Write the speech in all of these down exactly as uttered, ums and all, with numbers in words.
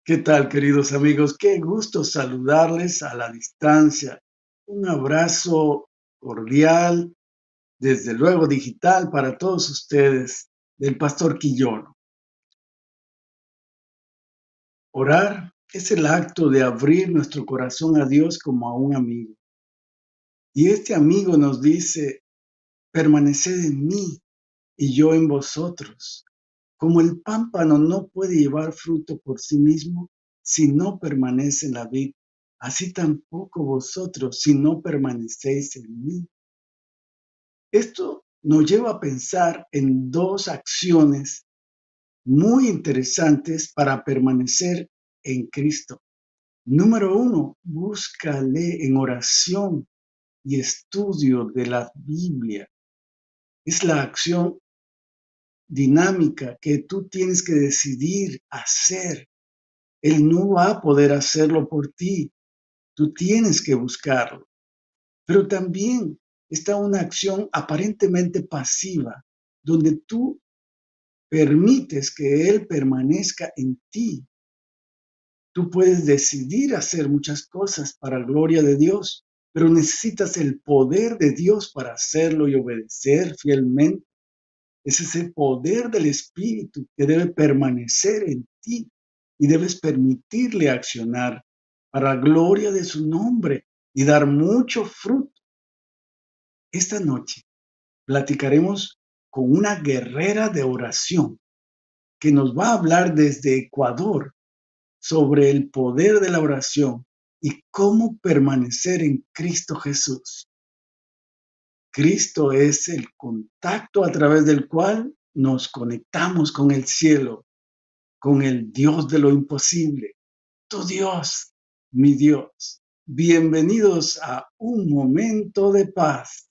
¿Qué tal, queridos amigos? Qué gusto saludarles a la distancia. Un abrazo cordial, desde luego digital, para todos ustedes, del Pastor Quillono. Orar es el acto de abrir nuestro corazón a Dios como a un amigo. Y este amigo nos dice: permaneced en mí y yo en vosotros. Como el pámpano no puede llevar fruto por sí mismo si no permanece en la vid, así tampoco vosotros si no permanecéis en mí. Esto nos lleva a pensar en dos acciones muy interesantes para permanecer en Cristo. Número uno, búscale en oración y estudio de la Biblia. Es la acción dinámica que tú tienes que decidir hacer. Él no va a poder hacerlo por ti. Tú tienes que buscarlo. Pero también está una acción aparentemente pasiva, donde tú permites que Él permanezca en ti. Tú puedes decidir hacer muchas cosas para la gloria de Dios, pero necesitas el poder de Dios para hacerlo y obedecer fielmente. Es ese poder del Espíritu que debe permanecer en ti y debes permitirle accionar para la gloria de su nombre y dar mucho fruto. Esta noche platicaremos con una guerrera de oración que nos va a hablar desde Ecuador sobre el poder de la oración y cómo permanecer en Cristo Jesús. Cristo es el contacto a través del cual nos conectamos con el cielo, con el Dios de lo imposible. Tu Dios, mi Dios. Bienvenidos a Un Momento de Paz.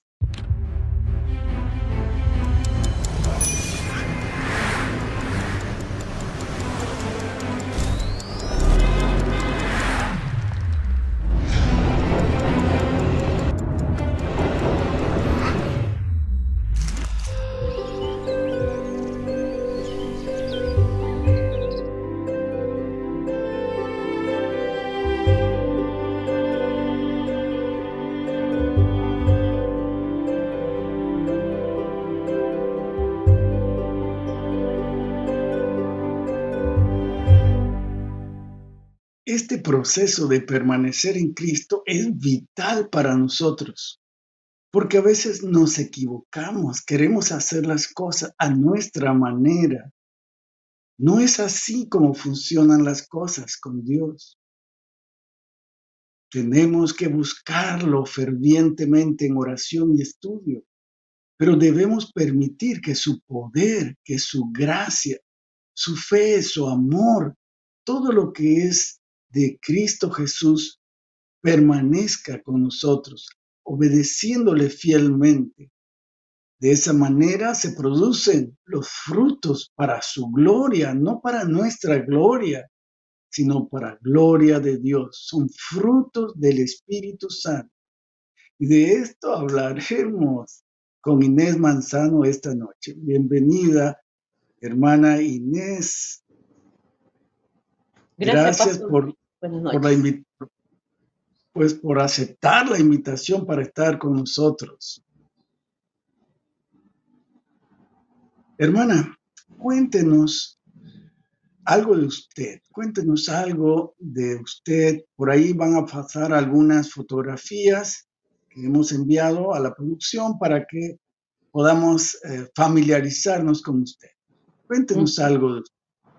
Este proceso de permanecer en Cristo es vital para nosotros, porque a veces nos equivocamos, queremos hacer las cosas a nuestra manera. No es así como funcionan las cosas con Dios. Tenemos que buscarlo fervientemente en oración y estudio, pero debemos permitir que su poder, que su gracia, su fe, su amor, todo lo que es de Cristo Jesús permanezca con nosotros, obedeciéndole fielmente. De esa manera se producen los frutos para su gloria, no para nuestra gloria, sino para gloria de Dios. Son frutos del Espíritu Santo. Y de esto hablaremos con Inés Manzano esta noche. Bienvenida, hermana Inés. Gracias, Gracias Pastor. por, Buenas por, la noches. pues, por aceptar la invitación para estar con nosotros. Hermana, cuéntenos algo de usted, cuéntenos algo de usted. Por ahí van a pasar algunas fotografías que hemos enviado a la producción para que podamos eh, familiarizarnos con usted. Cuéntenos Mm. algo de usted.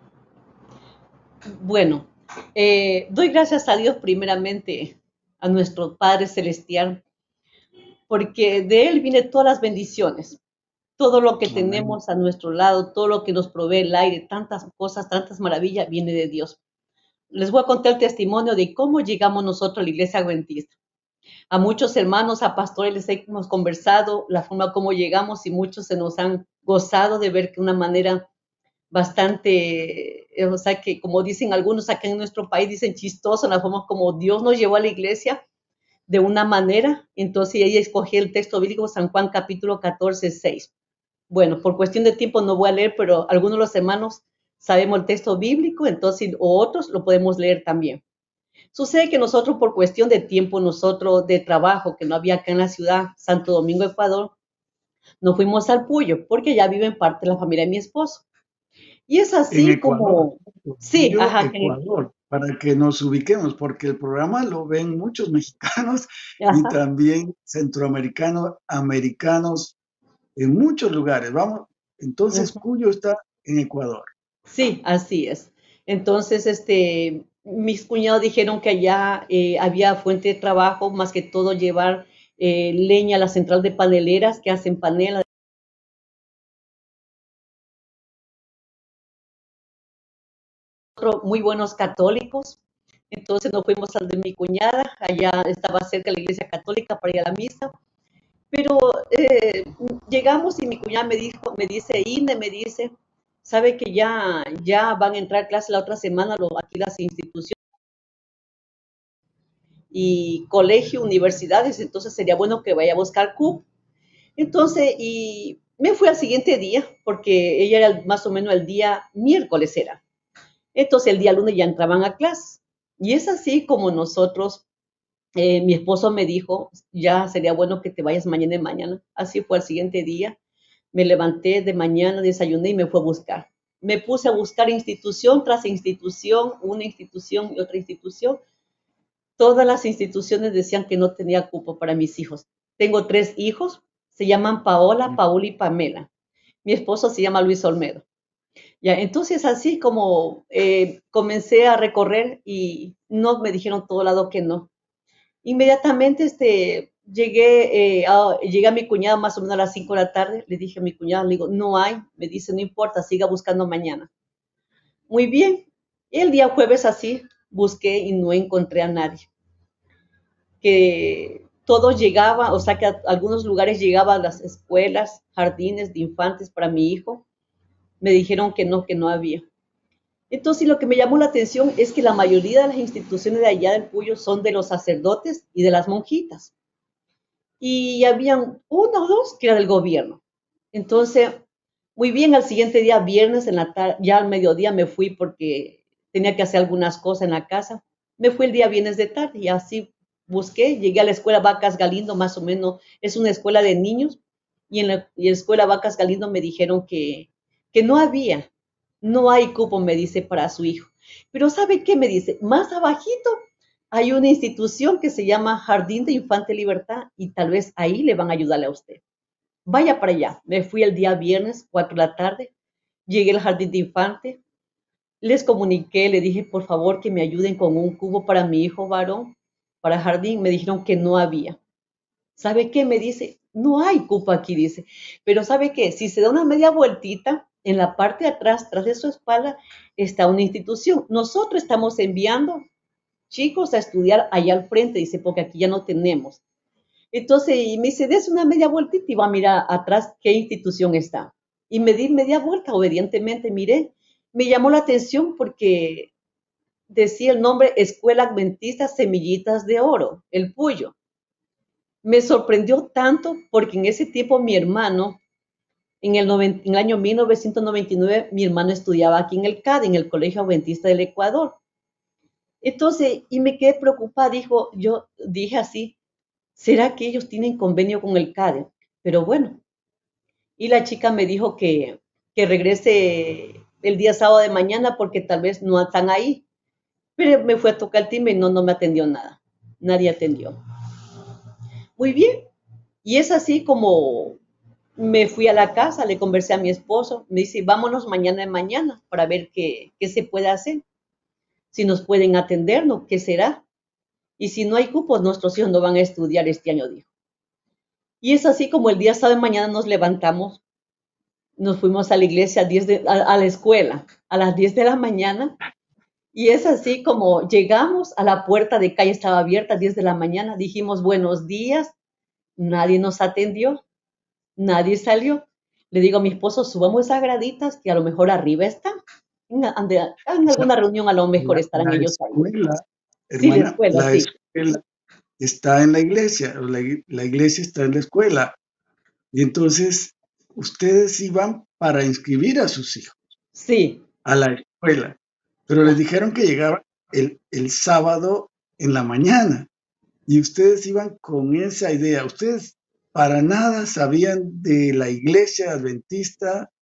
Bueno, eh, doy gracias a Dios primeramente, a nuestro Padre Celestial, porque de Él vienen todas las bendiciones, todo lo que Amén. tenemos a nuestro lado, todo lo que nos provee el aire, tantas cosas, tantas maravillas, viene de Dios. Les voy a contar el testimonio de cómo llegamos nosotros a la iglesia adventista. A muchos hermanos, a pastores les hemos conversado la forma como llegamos y muchos se nos han gozado de ver que una manera bastante, eh, o sea, que como dicen algunos acá en nuestro país, dicen chistoso, la forma como Dios nos llevó a la iglesia de una manera. Entonces ella escogió el texto bíblico, San Juan capítulo catorce, seis. Bueno, por cuestión de tiempo no voy a leer, pero algunos de los hermanos sabemos el texto bíblico, entonces, o otros lo podemos leer también. Sucede que nosotros, por cuestión de tiempo, nosotros de trabajo, que no había acá en la ciudad, Santo Domingo, Ecuador, nos fuimos al Puyo, porque ya vive en parte la familia de mi esposo. Y es En así Ecuador, como, sí, Puyo, ajá, que- Ecuador, para que nos ubiquemos, porque el programa lo ven muchos mexicanos y ajá, también centroamericanos, americanos, en muchos lugares. Vamos, entonces ujú. Cuyo está en Ecuador. Sí, así es. Entonces, este, mis cuñados dijeron que allá eh, había fuente de trabajo, más que todo llevar eh, leña a la central de paneleras que hacen panela, muy buenos católicos. Entonces nos fuimos al de mi cuñada, allá estaba cerca de la iglesia católica para ir a la misa. Pero eh, llegamos y mi cuñada me dijo, me dice, Ine, me dice, sabe que ya, ya van a entrar a clase la otra semana lo, aquí las instituciones y colegio, universidades, entonces sería bueno que vaya a buscar C U P. Entonces, y me fui al siguiente día, porque ella era más o menos el día miércoles era. Entonces el día lunes ya entraban a clase. Y es así como nosotros, eh, mi esposo me dijo, ya sería bueno que te vayas mañana de mañana. Así fue al siguiente día. Me levanté de mañana, desayuné y me fue a buscar. Me puse a buscar institución tras institución, una institución y otra institución. Todas las instituciones decían que no tenía cupo para mis hijos. Tengo tres hijos, se llaman Paola, Paula y Pamela. Mi esposo se llama Luis Olmedo. Ya, entonces así como eh, comencé a recorrer y no me dijeron todo lado que no. Inmediatamente este, llegué, eh, a, llegué a mi cuñada más o menos a las cinco de la tarde, le dije a mi cuñada, le digo, no hay, me dice, no importa, siga buscando mañana. Muy bien, el día jueves así busqué y no encontré a nadie. Que todo llegaba, o sea que a algunos lugares llegaba a las escuelas, jardines de infantes para mi hijo, me dijeron que no, que no había. Entonces lo que me llamó la atención es que la mayoría de las instituciones de allá del Puyo son de los sacerdotes y de las monjitas. Y habían uno o dos que era del gobierno. Entonces, muy bien, al siguiente día, viernes, en la tarde, ya al mediodía me fui porque tenía que hacer algunas cosas en la casa. Me fui el día viernes de tarde y así busqué, llegué a la escuela Vacas Galindo, más o menos, es una escuela de niños, y en la, y en la escuela Vacas Galindo me dijeron que, que no había, no hay cupo, me dice, para su hijo. Pero ¿sabe qué me dice? Más abajito hay una institución que se llama Jardín de Infante Libertad y tal vez ahí le van a ayudarle a usted. Vaya para allá. Me fui el día viernes, cuatro de la tarde, llegué al Jardín de Infante, les comuniqué, le dije, por favor, que me ayuden con un cubo para mi hijo varón, para jardín. Me dijeron que no había. ¿Sabe qué? Me dice, no hay cupo aquí, dice. Pero ¿sabe qué? Si se da una media vueltita, en la parte de atrás, tras de su espalda, está una institución. Nosotros estamos enviando chicos a estudiar allá al frente, dice, porque aquí ya no tenemos. Entonces, y me dice, des una media vueltita y va a mirar atrás qué institución está. Y me di media vuelta, obedientemente miré. Me llamó la atención porque decía el nombre Escuela Adventista Semillitas de Oro, el Puyo. Me sorprendió tanto porque en ese tiempo mi hermano, en el, noventa, en el año mil novecientos noventa y nueve, mi hermano estudiaba aquí en el C A D, en el Colegio Adventista del Ecuador. Entonces, y me quedé preocupada, dijo, yo dije así, ¿será que ellos tienen convenio con el C A D E? Pero bueno, y la chica me dijo que, que regrese el día sábado de mañana porque tal vez no están ahí. Pero me fue a tocar el timbre y no, no me atendió nada. Nadie atendió. Muy bien. Y es así como me fui a la casa, le conversé a mi esposo, me dice, vámonos mañana de mañana para ver qué, qué se puede hacer. Si nos pueden atendernos, ¿qué será? Y si no hay cupos, nuestros hijos no van a estudiar este año, dijo. Y es así como el día sábado de mañana nos levantamos, nos fuimos a la iglesia, a, diez de, a, a la escuela, a las diez de la mañana. Y es así como llegamos a la puerta de calle, estaba abierta a diez de la mañana, dijimos buenos días, nadie nos atendió, nadie salió. Le digo a mi esposo, subamos esas graditas que a lo mejor arriba están. En, en O sea, alguna reunión a lo mejor la, estarán la ellos ahí. escuela, Sí, la hermana, escuela, la sí. escuela está en la iglesia, o la, la iglesia está en la escuela. Y entonces ustedes iban para inscribir a sus hijos. Sí, a la escuela, pero les dijeron que llegaban el, el sábado en la mañana y ustedes iban con esa idea. Ustedes para nada sabían de la iglesia adventista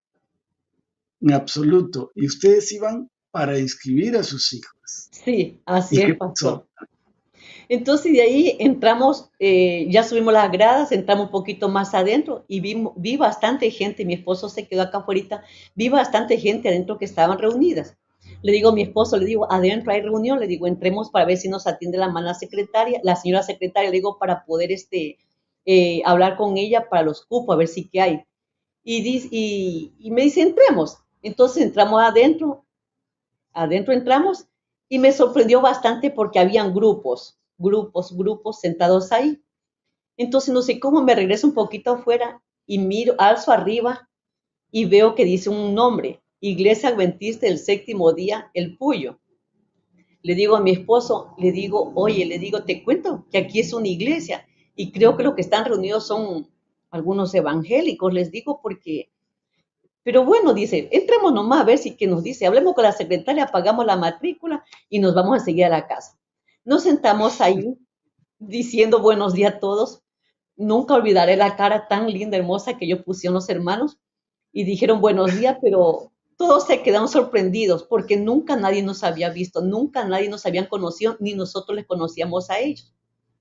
en absoluto y ustedes iban para inscribir a sus hijos. Sí, así ¿Y qué es, pasó? pastor. Entonces de ahí entramos, eh, ya subimos las gradas, entramos un poquito más adentro y vi, vi bastante gente, mi esposo se quedó acá afuera, vi bastante gente adentro que estaban reunidas. Le digo a mi esposo, le digo, adentro hay reunión, le digo, entremos para ver si nos atiende la mala secretaria, la señora secretaria, le digo, para poder este, eh, hablar con ella para los cupos, a ver si qué hay. Y, dice, y, y me dice, entremos. Entonces entramos adentro, adentro entramos y me sorprendió bastante porque habían grupos, grupos, grupos sentados ahí. Entonces no sé cómo me regreso un poquito afuera y miro, alzo arriba y veo que dice un nombre, Iglesia Adventista del Séptimo Día, El Puyo. Le digo a mi esposo, le digo, oye, le digo, te cuento que aquí es una iglesia y creo que los que están reunidos son algunos evangélicos, les digo, porque pero bueno, dice, entremos nomás a ver si qué nos dice. Hablemos con la secretaria, pagamos la matrícula y nos vamos a seguir a la casa. Nos sentamos ahí diciendo buenos días a todos. Nunca olvidaré la cara tan linda, hermosa que yo pusieron los hermanos y dijeron buenos días, pero todos se quedaron sorprendidos porque nunca nadie nos había visto, nunca nadie nos habían conocido, ni nosotros les conocíamos a ellos.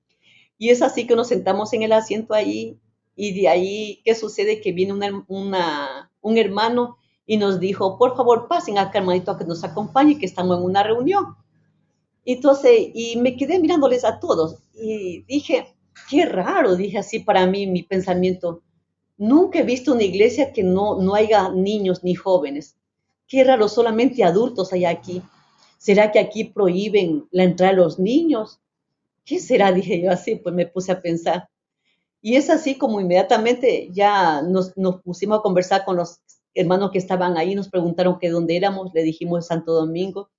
Y es así que nos sentamos en el asiento ahí y de ahí, ¿qué sucede? Que viene una, una, un hermano y nos dijo, por favor, pasen acá, hermanito, a que nos acompañe, que estamos en una reunión. Entonces, y me quedé mirándoles a todos y dije, qué raro, dije así para mí, mi pensamiento. Nunca he visto una iglesia que no, no haya niños ni jóvenes. Qué raro, solamente adultos hay aquí. ¿Será que aquí prohíben la entrada de los niños? ¿Qué será? Dije yo así, pues me puse a pensar. Y es así como inmediatamente ya nos, nos pusimos a conversar con los hermanos que estaban ahí, nos preguntaron que dónde éramos, le dijimos Santo Domingo,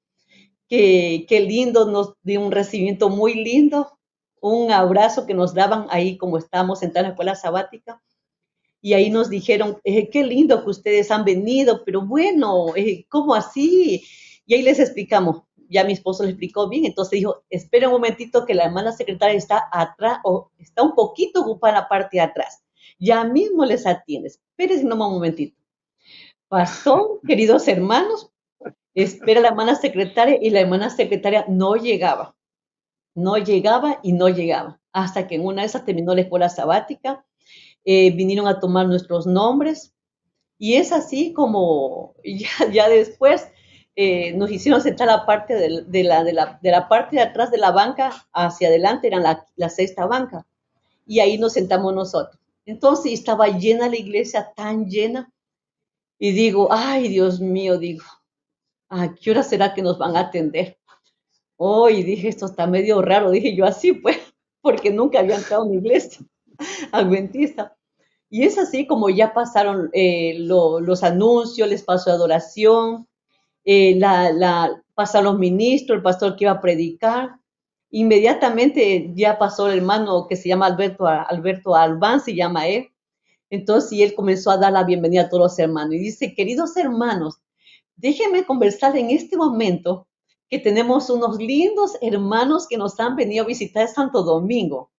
que qué lindo, nos dio un recibimiento muy lindo, un abrazo que nos daban ahí como estábamos sentados en la escuela sabática, y ahí nos dijeron, eh, qué lindo que ustedes han venido, pero bueno, eh, ¿cómo así? Y ahí les explicamos, ya mi esposo le explicó bien, entonces dijo, espera un momentito que la hermana secretaria está atrás, o está un poquito ocupada en la parte de atrás, ya mismo les atiende, espérense nomás un momentito. Pastor, queridos hermanos, espera la hermana secretaria y la hermana secretaria no llegaba, no llegaba y no llegaba, hasta que en una de esas terminó la escuela sabática, eh, vinieron a tomar nuestros nombres y es así como ya, ya después eh, nos hicieron sentar la parte de, de, la, de, la, de la parte de atrás de la banca hacia adelante, era la, la sexta banca y ahí nos sentamos nosotros. Entonces estaba llena la iglesia, tan llena y digo, ay Dios mío, digo, ¿a qué hora será que nos van a atender? Hoy oh, dije, esto está medio raro, dije yo así pues, porque nunca había entrado a una iglesia adventista. Y es así como ya pasaron eh, lo, los anuncios, les pasó adoración, eh, la, la, pasaron los ministros, el pastor que iba a predicar. Inmediatamente ya pasó el hermano que se llama Alberto, Alberto Albán, se llama él. Entonces, y él comenzó a dar la bienvenida a todos los hermanos. Y dice, queridos hermanos, déjenme conversar en este momento que tenemos unos lindos hermanos que nos han venido a visitar de Santo Domingo.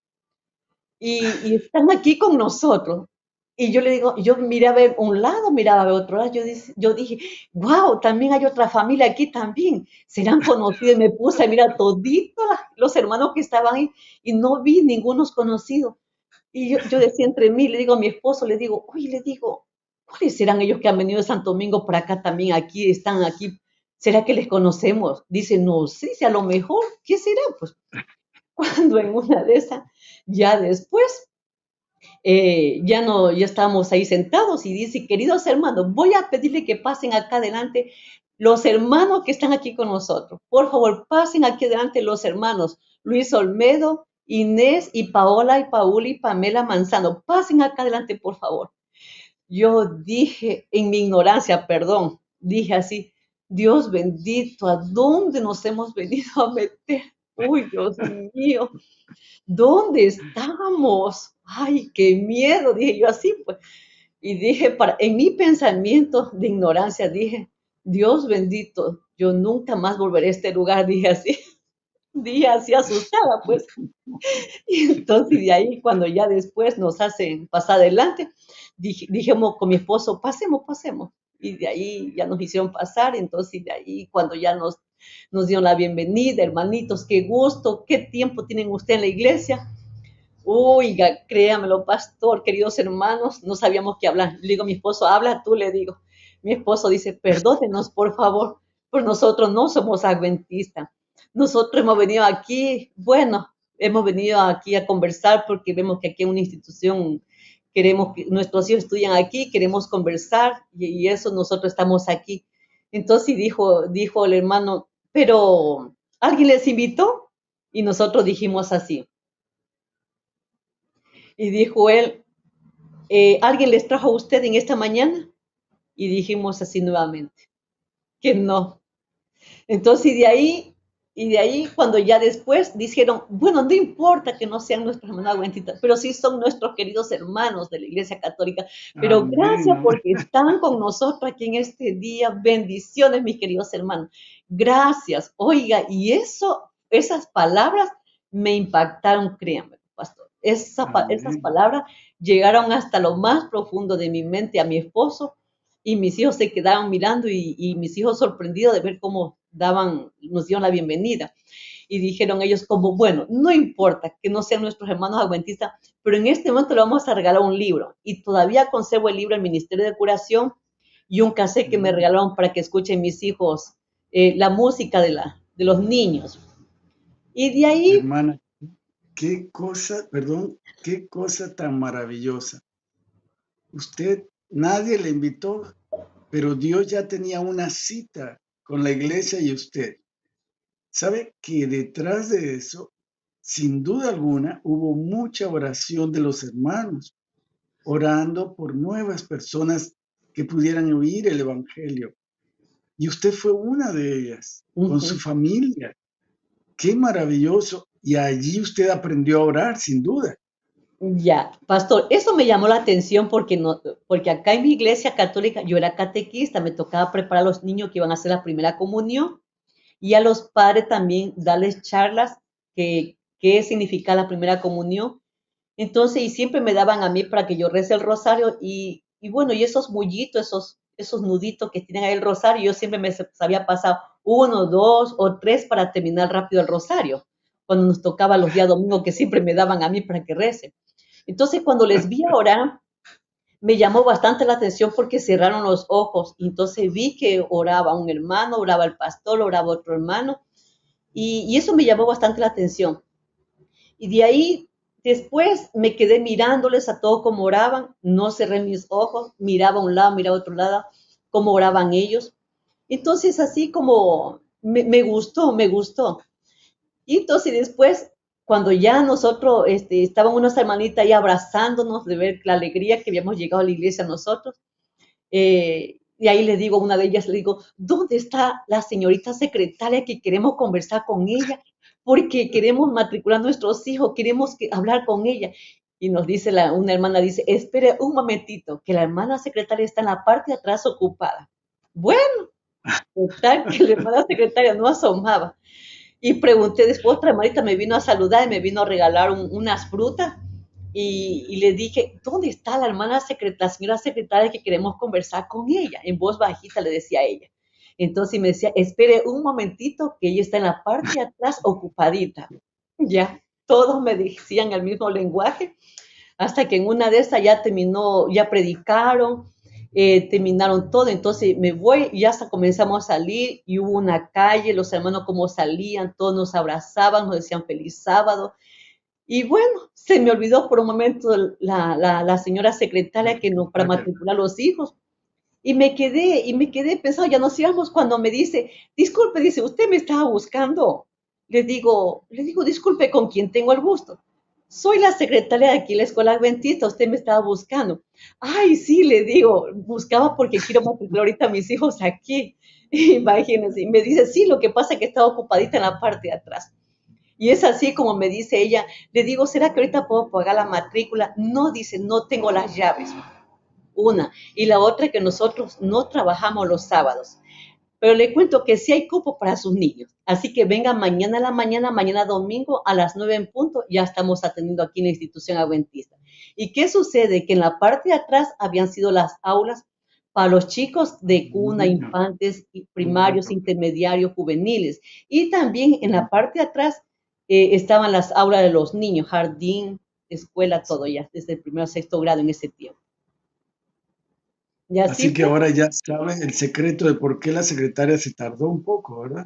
Y, y, están aquí con nosotros. Y yo le digo, yo miré a ver un lado, miraba a ver otro lado, yo, dije, yo dije, wow, también hay otra familia aquí también, serán conocidos, y me puse a mirar toditos los hermanos que estaban ahí, y no vi ninguno conocido. Y yo, yo decía entre mí, le digo a mi esposo, le digo, oye, le digo, ¿cuáles serán ellos que han venido de Santo Domingo para acá también, aquí, están aquí? ¿Será que les conocemos? Dice, no sé, si a lo mejor, ¿qué será? Pues, cuando en una de esas, ya después, eh, ya no, ya estábamos ahí sentados y dice, queridos hermanos, voy a pedirle que pasen acá adelante los hermanos que están aquí con nosotros. Por favor, pasen aquí adelante los hermanos Luis Olmedo, Inés y Paola y Paula y Pamela Manzano. Pasen acá adelante, por favor. Yo dije, en mi ignorancia, perdón, dije así, Dios bendito, ¿a dónde nos hemos venido a meter? Uy, Dios mío, ¿dónde estamos? Ay, qué miedo, dije yo así, pues. Y dije, para, en mi pensamiento de ignorancia, dije, Dios bendito, yo nunca más volveré a este lugar, dije así, dije así asustada, pues. Y entonces de ahí, cuando ya después nos hacen pasar adelante, dije, dijimos con mi esposo, pasemos, pasemos. Y de ahí ya nos hicieron pasar, entonces de ahí cuando ya nos, nos dieron la bienvenida, hermanitos, qué gusto, qué tiempo tienen ustedes en la iglesia. Oiga, créamelo, pastor, queridos hermanos, no sabíamos qué hablar. Le digo a mi esposo, habla tú, le digo. Mi esposo dice, perdónenos, por favor, pues nosotros no somos adventistas. Nosotros hemos venido aquí, bueno, hemos venido aquí a conversar porque vemos que aquí en una institución queremos que nuestros hijos estudian aquí, queremos conversar y, y eso nosotros estamos aquí. Entonces dijo, dijo el hermano, pero ¿alguien les invitó? Y nosotros dijimos así. Y dijo él, eh, ¿alguien les trajo a usted en esta mañana? Y dijimos así nuevamente, que no. Entonces, y de ahí, y de ahí, cuando ya después dijeron, bueno, no importa que no sean nuestros hermanos adventistas, pero sí son nuestros queridos hermanos de la Iglesia Católica. Pero Amén, gracias amén. porque están con nosotros aquí en este día. Bendiciones, mis queridos hermanos. Gracias. Oiga, y eso, esas palabras me impactaron, créanme, pastor. Esa, esas Amén. palabras llegaron hasta lo más profundo de mi mente a mi esposo y mis hijos se quedaron mirando y, y mis hijos sorprendidos de ver cómo daban, nos dieron la bienvenida. Y dijeron ellos como, bueno, no importa que no sean nuestros hermanos adventistas, pero en este momento le vamos a regalar un libro. Y todavía conservo el libro del Ministerio de Curación y un cassette que me regalaron para que escuchen mis hijos eh, la música de, la, de los niños. Y de ahí... Hermana, qué cosa, perdón, qué cosa tan maravillosa. Usted, nadie le invitó, pero Dios ya tenía una cita con la iglesia y usted. ¿Sabe que detrás de eso, sin duda alguna, hubo mucha oración de los hermanos, orando por nuevas personas que pudieran oír el Evangelio? Y usted fue una de ellas, con su Uh-huh. familia. Qué maravilloso. Y allí usted aprendió a orar, sin duda. Ya, pastor, eso me llamó la atención porque, no, porque acá en mi iglesia católica yo era catequista, me tocaba preparar a los niños que iban a hacer la primera comunión y a los padres también darles charlas que qué significa la primera comunión. Entonces, y siempre me daban a mí para que yo rece el rosario y, y bueno, y esos mullitos, esos, esos nuditos que tienen ahí el rosario, yo siempre me sabía pasar uno, dos o tres para terminar rápido el rosario, cuando nos tocaba los días domingos que siempre me daban a mí para que rece. Entonces, cuando les vi orar, me llamó bastante la atención porque cerraron los ojos. Y entonces vi que oraba un hermano, oraba el pastor, oraba otro hermano. Y, y eso me llamó bastante la atención. Y de ahí, después me quedé mirándoles a todos cómo oraban. No cerré mis ojos, miraba a un lado, miraba a otro lado, cómo oraban ellos. Entonces, así como me, me gustó, me gustó. Y entonces después, cuando ya nosotros, este, estaban unas hermanitas ahí abrazándonos de ver la alegría que habíamos llegado a la iglesia nosotros, eh, y ahí le digo a una de ellas, le digo, ¿dónde está la señorita secretaria que queremos conversar con ella? Porque queremos matricular a nuestros hijos, queremos que, hablar con ella. Y nos dice la, una hermana, dice, espere un momentito, que la hermana secretaria está en la parte de atrás ocupada. Bueno, total, que la hermana secretaria no asomaba. Y pregunté, después otra hermanita me vino a saludar y me vino a regalar un, unas frutas. Y, y, le dije, ¿dónde está la hermana secretaria, la señora secretaria que queremos conversar con ella? En voz bajita le decía a ella. Entonces me decía, espere un momentito que ella está en la parte de atrás ocupadita. Ya, todos me decían el mismo lenguaje, hasta que en una de esas ya terminó, ya predicaron, eh, terminaron todo, entonces me voy y hasta comenzamos a salir y hubo una calle, los hermanos como salían, todos nos abrazaban, nos decían feliz sábado. Y bueno, se me olvidó por un momento la, la, la señora secretaria que no, para matricular a los hijos. Y me quedé, y me quedé pensando, ya nos íbamos cuando me dice, disculpe, dice, usted me estaba buscando. Le digo, le digo, disculpe, ¿con quién tengo el gusto? Soy la secretaria de aquí, la escuela adventista, usted me estaba buscando. Ay, sí, le digo, buscaba porque quiero matricular ahorita a mis hijos aquí. Imagínense, y me dice, sí, lo que pasa es que estaba ocupadita en la parte de atrás. Y es así como me dice ella, le digo, ¿será que ahorita puedo pagar la matrícula? No, dice, no tengo las llaves. Una. Y la otra que nosotros no trabajamos los sábados. pero le cuento que sí hay cupo para sus niños. Así que vengan mañana a la mañana, mañana domingo a las nueve en punto, ya estamos atendiendo aquí en la institución adventista. ¿Y qué sucede? Que en la parte de atrás habían sido las aulas para los chicos de cuna, infantes, primarios, intermediarios, juveniles. Y también en la parte de atrás eh, estaban las aulas de los niños, jardín, escuela, todo ya, desde el primero a sexto grado en ese tiempo. Y así, así que pues, ahora ya sabe el secreto de por qué la secretaria se tardó un poco, ¿verdad?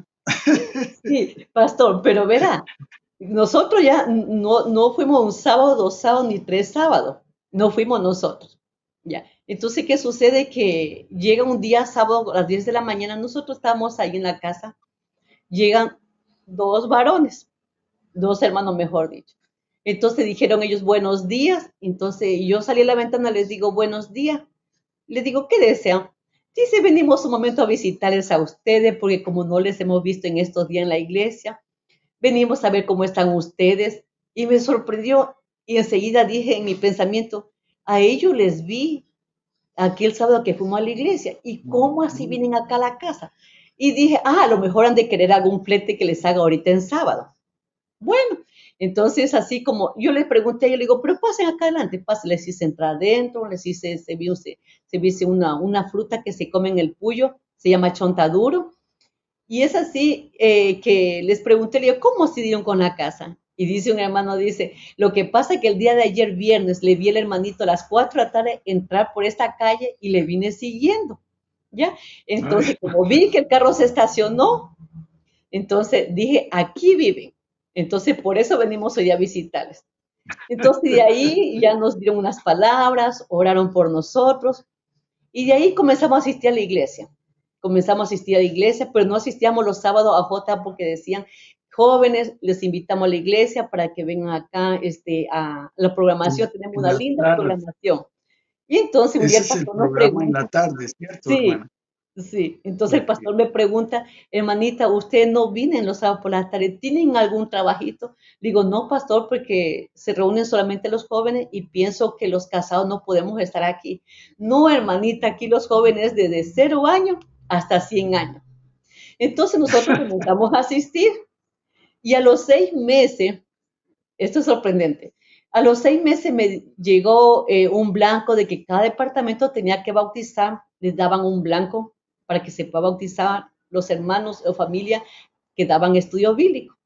Sí, pastor, pero verá, nosotros ya no, no fuimos un sábado, dos sábados, ni tres sábados, no fuimos nosotros, ya. Entonces, ¿qué sucede? Que llega un día sábado a las diez de la mañana, nosotros estábamos ahí en la casa, llegan dos varones, dos hermanos, mejor dicho. Entonces dijeron ellos, buenos días, entonces yo salí a la ventana, les digo, buenos días. Les digo, ¿qué desean? Dice, venimos un momento a visitarles a ustedes, porque como no les hemos visto en estos días en la iglesia, venimos a ver cómo están ustedes. Y me sorprendió, y enseguida dije en mi pensamiento, a ellos les vi aquel sábado que fuimos a la iglesia, y cómo así vienen acá a la casa. Y dije, ah, a lo mejor han de querer algún flete que les haga ahorita en sábado. Bueno, entonces así como yo le pregunté, yo le digo, pero pasen acá adelante, pasen, les hice entrar adentro, les hice, se vio, se, se vio una, una fruta que se come en el puyo, se llama chontaduro, y es así eh, que les pregunté, le digo, ¿cómo se dieron con la casa? Y dice un hermano, dice, lo que pasa es que el día de ayer viernes le vi al hermanito a las cuatro de la tarde entrar por esta calle y le vine siguiendo, ¿ya? Entonces, Ay. Como vi que el carro se estacionó, entonces dije, aquí viven. Entonces, por eso venimos hoy a visitarles. Entonces, de ahí ya nos dieron unas palabras, oraron por nosotros, y de ahí comenzamos a asistir a la iglesia. Comenzamos a asistir a la iglesia, pero no asistíamos los sábados a J porque decían, jóvenes, les invitamos a la iglesia para que vengan acá este, a la programación, tenemos una linda programación. Y entonces un día el pastor nos pregunta. En la tarde, ¿cierto, sí, hermana? Sí, entonces el pastor me pregunta, hermanita, ¿usted no viene los sábados por la tarde? ¿Tienen algún trabajito? Digo, no, pastor, porque se reúnen solamente los jóvenes y pienso que los casados no podemos estar aquí. No, hermanita, aquí los jóvenes desde cero años hasta cien años. Entonces nosotros comenzamos a asistir y a los seis meses, esto es sorprendente, a los seis meses me llegó eh, un blanco de que cada departamento tenía que bautizar, les daban un blanco para que se pueda bautizar los hermanos o familia que daban estudio bíblico.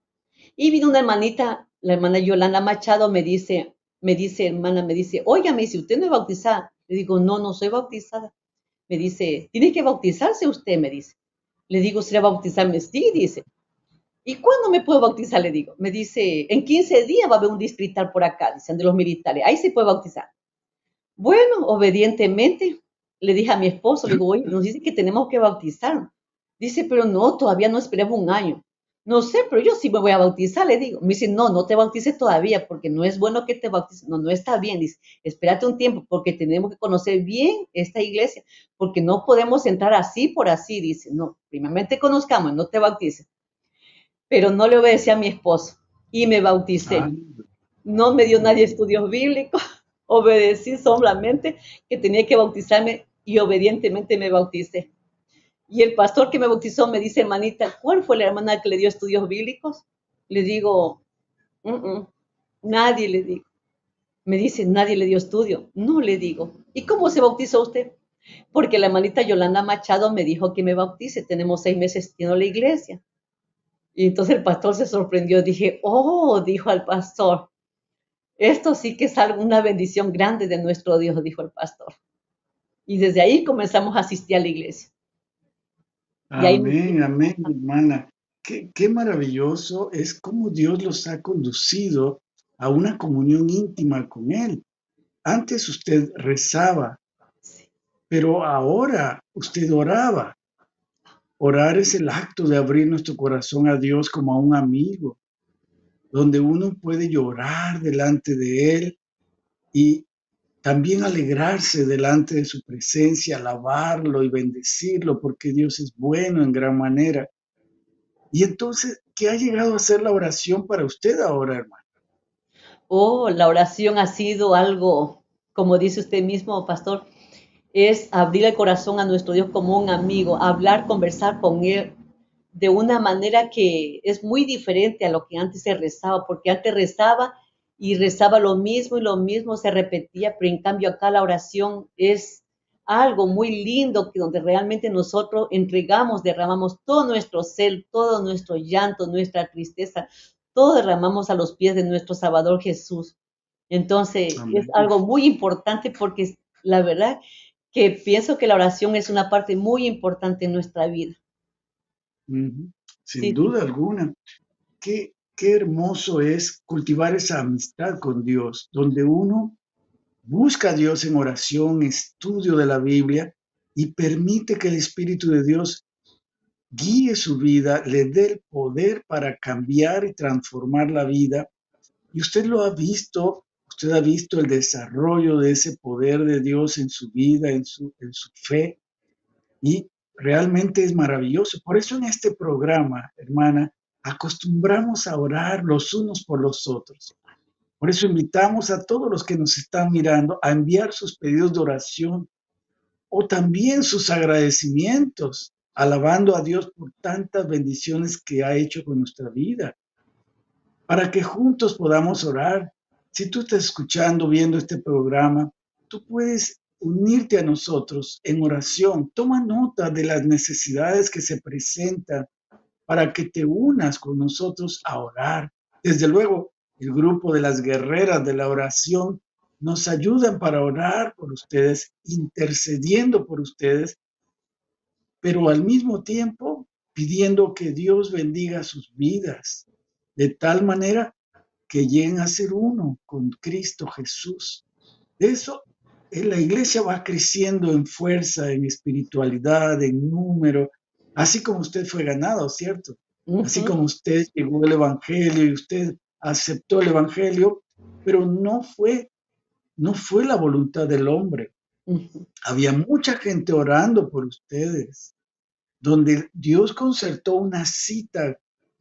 Y vino una hermanita, la hermana Yolanda Machado, me dice, me dice, hermana, me dice, oiga, me dice, ¿usted no es bautizada? Le digo, no, no soy bautizada. Me dice, tiene que bautizarse usted, me dice. Le digo, ¿será bautizarme? Sí, dice. ¿Y cuándo me puedo bautizar? Le digo. Me dice, en quince días va a haber un distrital por acá, dicen, de los militares. Ahí se puede bautizar. Bueno, obedientemente, le dije a mi esposo, le digo, oye, nos dice que tenemos que bautizar. Dice, pero no, todavía no esperemos un año. No sé, pero yo sí me voy a bautizar, le digo. Me dice, no, no te bautices todavía, porque no es bueno que te bautices. No, no está bien. Dice, espérate un tiempo, porque tenemos que conocer bien esta iglesia, porque no podemos entrar así por así. Dice, no, primeramente conozcamos, no te bautices. Pero no le obedecí a mi esposo y me bauticé. Ah. No me dio nadie estudios bíblicos. Obedecí solamente que tenía que bautizarme y obedientemente me bauticé. Y el pastor que me bautizó me dice, hermanita, ¿cuál fue la hermana que le dio estudios bíblicos? Le digo, uh -uh, nadie le digo. Me dice, nadie le dio estudio. No le digo. ¿Y cómo se bautizó usted? Porque la hermanita Yolanda Machado me dijo que me bautice. Tenemos seis meses yendo a la iglesia. Y entonces el pastor se sorprendió. Dije, oh, dijo al pastor, esto sí que es una bendición grande de nuestro Dios, dijo el pastor. Y desde ahí comenzamos a asistir a la iglesia. Amén, amén, hermana. Qué, qué maravilloso es cómo Dios los ha conducido a una comunión íntima con Él. Antes usted rezaba, pero ahora usted oraba. Orar es el acto de abrir nuestro corazón a Dios como a un amigo, donde uno puede llorar delante de Él y también alegrarse delante de su presencia, alabarlo y bendecirlo, porque Dios es bueno en gran manera. Y entonces, ¿qué ha llegado a ser la oración para usted ahora, hermano? Oh, la oración ha sido algo, como dice usted mismo, pastor, es abrir el corazón a nuestro Dios como un amigo, hablar, conversar con Él de una manera que es muy diferente a lo que antes se rezaba, porque antes rezaba y rezaba lo mismo y lo mismo se repetía, pero en cambio acá la oración es algo muy lindo que donde realmente nosotros entregamos, derramamos todo nuestro ser, todo nuestro llanto, nuestra tristeza, todo derramamos a los pies de nuestro Salvador Jesús. Entonces, es Amén. algo muy importante porque la verdad que pienso que la oración es una parte muy importante en nuestra vida. Ujú. Sin Sí, sí. duda alguna. Qué, qué hermoso es cultivar esa amistad con Dios, donde uno busca a Dios en oración, estudio de la Biblia y permite que el Espíritu de Dios guíe su vida, le dé el poder para cambiar y transformar la vida. Y usted lo ha visto, usted ha visto el desarrollo de ese poder de Dios en su vida, en su, en su fe, y realmente es maravilloso. Por eso en este programa, hermana, acostumbramos a orar los unos por los otros. Por eso invitamos a todos los que nos están mirando a enviar sus pedidos de oración o también sus agradecimientos, alabando a Dios por tantas bendiciones que ha hecho con nuestra vida, para que juntos podamos orar. Si tú estás escuchando, viendo este programa, tú puedes unirte a nosotros en oración. Toma nota de las necesidades que se presentan para que te unas con nosotros a orar. Desde luego, el grupo de las guerreras de la oración nos ayudan para orar por ustedes, intercediendo por ustedes, pero al mismo tiempo pidiendo que Dios bendiga sus vidas, de tal manera que lleguen a ser uno con Cristo Jesús. De eso, eh, la iglesia va creciendo en fuerza, en espiritualidad, en número, así como usted fue ganado, ¿cierto? Así Ujú, como usted llegó al Evangelio y usted aceptó el Evangelio, pero no fue, no fue la voluntad del hombre. ujú. Había mucha gente orando por ustedes, donde Dios concertó una cita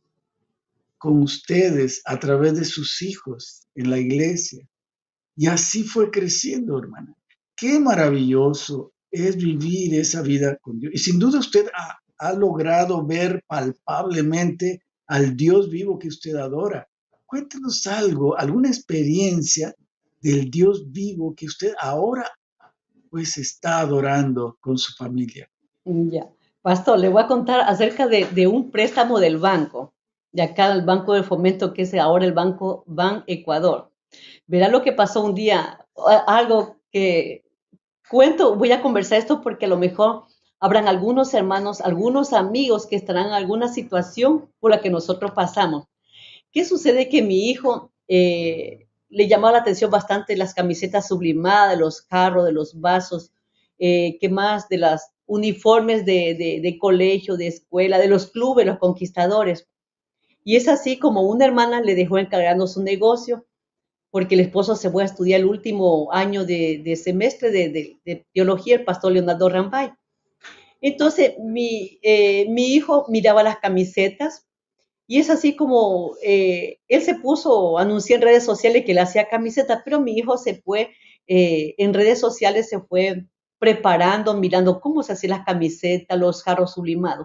con ustedes a través de sus hijos en la iglesia. Y así fue creciendo, hermana. Qué maravilloso es vivir esa vida con Dios. Y sin duda usted ha, ha logrado ver palpablemente al Dios vivo que usted adora. Cuéntenos algo, alguna experiencia del Dios vivo que usted ahora pues está adorando con su familia. Ya. Pastor, le voy a contar acerca de, de un préstamo del banco, de acá el Banco del Fomento, que es ahora el Banco Ban Ecuador. Verá lo que pasó un día, a- algo que cuento, voy a conversar esto porque a lo mejor habrán algunos hermanos, algunos amigos que estarán en alguna situación por la que nosotros pasamos. ¿Qué sucede? Que mi hijo eh, le llamaba la atención bastante las camisetas sublimadas, de los carros, de los vasos, eh, ¿qué más? De las uniformes de, de, de colegio, de escuela, de los clubes, los conquistadores. Y es así como una hermana le dejó encargando su negocio, porque el esposo se fue a estudiar el último año de, de semestre de, de, de, teología, el pastor Leonardo Rambay. Entonces, mi, eh, mi hijo miraba las camisetas y es así como eh, él se puso, anunciar en redes sociales que le hacía camiseta, pero mi hijo se fue, eh, en redes sociales se fue preparando, mirando cómo se hacían las camisetas, los jarros sublimados.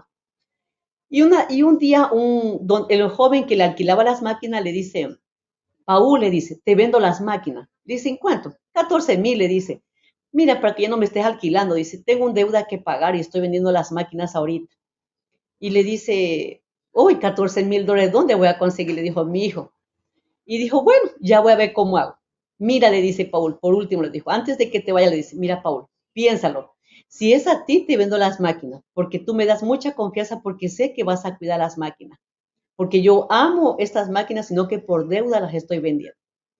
Y, una, y un día un, don, el joven que le alquilaba las máquinas le dice, Paul le dice, te vendo las máquinas. Dice, ¿en cuánto? catorce mil, le dice. Mira, para que ya no me estés alquilando, dice, tengo un deuda que pagar y estoy vendiendo las máquinas ahorita. Y le dice, uy, catorce mil dólares, ¿dónde voy a conseguir? Le dijo mi hijo. Y dijo, bueno, ya voy a ver cómo hago. Mira, le dice Paul, por último le dijo, antes de que te vaya, le dice, mira, Paul, piénsalo. Si es a ti, te vendo las máquinas, porque tú me das mucha confianza porque sé que vas a cuidar las máquinas. Porque yo amo estas máquinas, sino que por deuda las estoy vendiendo.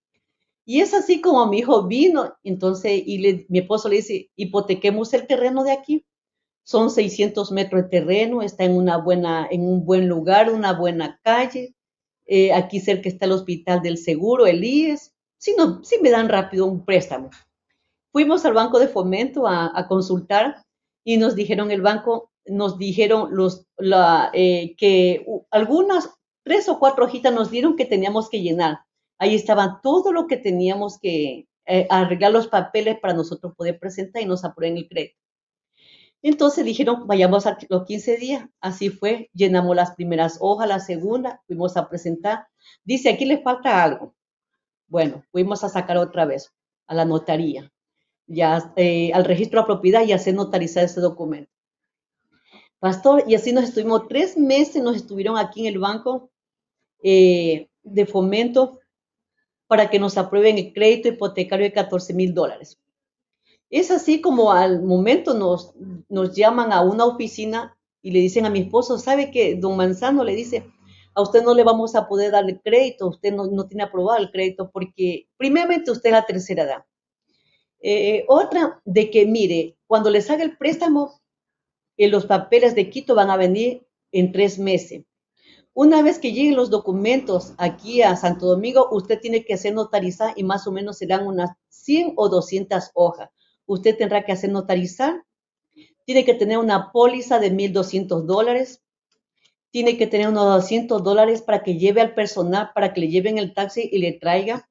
Y es así como mi hijo vino, entonces, y le, mi esposo le dice, hipotequemos el terreno de aquí. Son seiscientos metros de terreno, está en, una buena, en un buen lugar, una buena calle. Eh, aquí cerca está el hospital del seguro, el I E S. Si, no, si me dan rápido un préstamo. Fuimos al banco de fomento a, a consultar y nos dijeron el banco, nos dijeron los, la, eh, que uh, algunas, tres o cuatro hojitas nos dieron que teníamos que llenar. Ahí estaba todo lo que teníamos que, eh, arreglar los papeles para nosotros poder presentar y nos aprueben el crédito. Entonces dijeron, vayamos a los quince días. Así fue, llenamos las primeras hojas, la segunda, fuimos a presentar. Dice, aquí le falta algo. Bueno, fuimos a sacar otra vez a la notaría, ya eh, al registro de propiedad y hacer notarizar ese documento. Pastor, y así nos estuvimos tres meses, nos estuvieron aquí en el banco eh, de fomento para que nos aprueben el crédito hipotecario de catorce mil dólares. Es así como al momento nos, nos llaman a una oficina y le dicen a mi esposo, ¿sabe qué? Don Manzano le dice, a usted no le vamos a poder dar el crédito, usted no, no tiene aprobado el crédito porque primeramente usted es la tercera edad. Eh, otra, de que mire, cuando les haga el préstamo, eh, los papeles de Quito van a venir en tres meses. Una vez que lleguen los documentos aquí a Santo Domingo, usted tiene que hacer notarizar y más o menos serán unas cien o doscientas hojas. Usted tendrá que hacer notarizar, tiene que tener una póliza de mil doscientos dólares, tiene que tener unos doscientos dólares para que lleve al personal, para que le lleven el taxi y le traiga.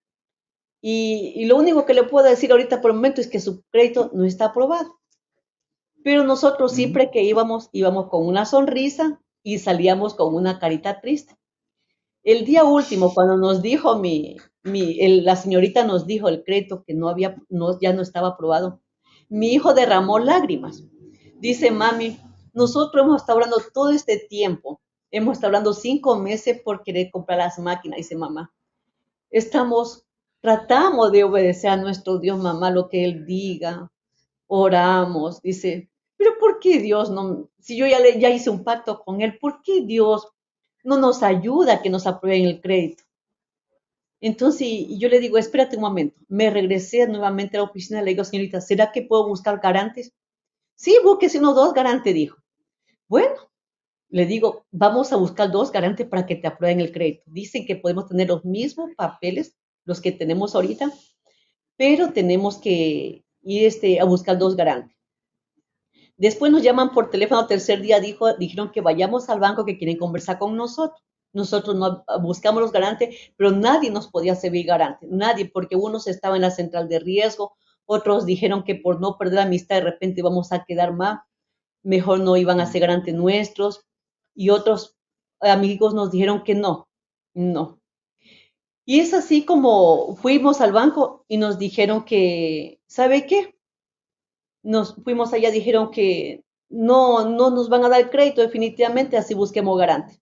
Y, y lo único que le puedo decir ahorita por el momento es que su crédito no está aprobado. Pero nosotros siempre que íbamos, íbamos con una sonrisa y salíamos con una carita triste. El día último, cuando nos dijo mi, mi el, la señorita nos dijo el crédito que no había, no, ya no estaba aprobado, mi hijo derramó lágrimas. Dice, mami, nosotros hemos estado hablando todo este tiempo, hemos estado hablando cinco meses por querer comprar las máquinas, dice mamá. Estamos, tratamos de obedecer a nuestro Dios, mamá, lo que Él diga, oramos, dice, pero ¿por qué Dios no, si yo ya, le, ya hice un pacto con Él, ¿por qué Dios no nos ayuda a que nos aprueben el crédito? Entonces yo le digo, espérate un momento, me regresé nuevamente a la oficina, le digo, señorita, ¿será que puedo buscar garantes? Sí, búsquese unos dos garantes, dijo. Bueno, le digo, vamos a buscar dos garantes para que te aprueben el crédito. Dicen que podemos tener los mismos papeles, los que tenemos ahorita, pero tenemos que ir este, a buscar dos garantes. Después nos llaman por teléfono, tercer día dijo, dijeron que vayamos al banco que quieren conversar con nosotros. Nosotros no, buscamos los garantes, pero nadie nos podía servir garante, nadie, porque unos estaban en la central de riesgo, otros dijeron que por no perder la amistad de repente íbamos a quedar mal, mejor no iban a ser garantes nuestros, y otros amigos nos dijeron que no, no. Y es así como fuimos al banco y nos dijeron que, ¿sabe qué? Nos fuimos allá, dijeron que no, no nos van a dar crédito definitivamente, así busquemos garante.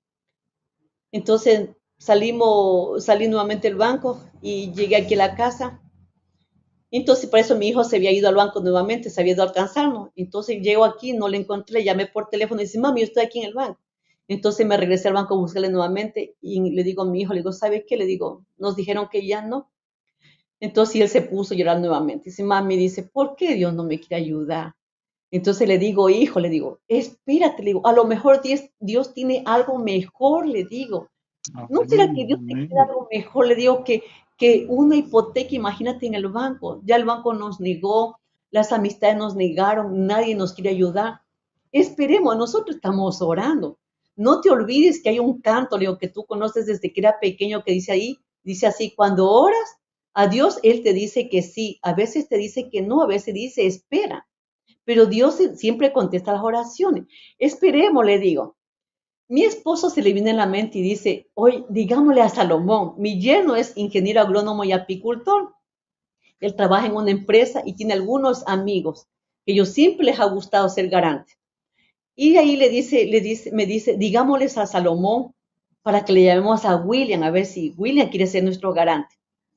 Entonces salimos, salí nuevamente del banco y llegué aquí a la casa. Entonces, por eso mi hijo se había ido al banco nuevamente, se había ido a alcanzarnos. Entonces llego aquí, no le encontré, llamé por teléfono y dice, mami, yo estoy aquí en el banco. Entonces me regresé al banco a buscarle nuevamente y le digo a mi hijo, le digo, ¿sabe qué? Le digo, nos dijeron que ya no. Entonces él se puso a llorar nuevamente. Dice, mami, dice, ¿por qué Dios no me quiere ayudar? Entonces le digo, hijo, le digo, espérate, le digo, a lo mejor Dios, Dios tiene algo mejor, le digo. ¿No será que Dios te quiere algo mejor? Le digo que, que una hipoteca, imagínate en el banco, ya el banco nos negó, las amistades nos negaron, nadie nos quiere ayudar. Esperemos, nosotros estamos orando. No te olvides que hay un canto, le digo, que tú conoces desde que era pequeño, que dice ahí, dice así, cuando oras a Dios, Él te dice que sí, a veces te dice que no, a veces dice espera, pero Dios siempre contesta las oraciones. Esperemos, le digo. Mi esposo se le viene en la mente y dice, oye, digámosle a Salomón, mi yerno es ingeniero agrónomo y apicultor. Él trabaja en una empresa y tiene algunos amigos que ellos siempre les ha gustado ser garantes. Y ahí le dice, le dice, me dice, digámosles a Salomón para que le llamemos a William, a ver si William quiere ser nuestro garante.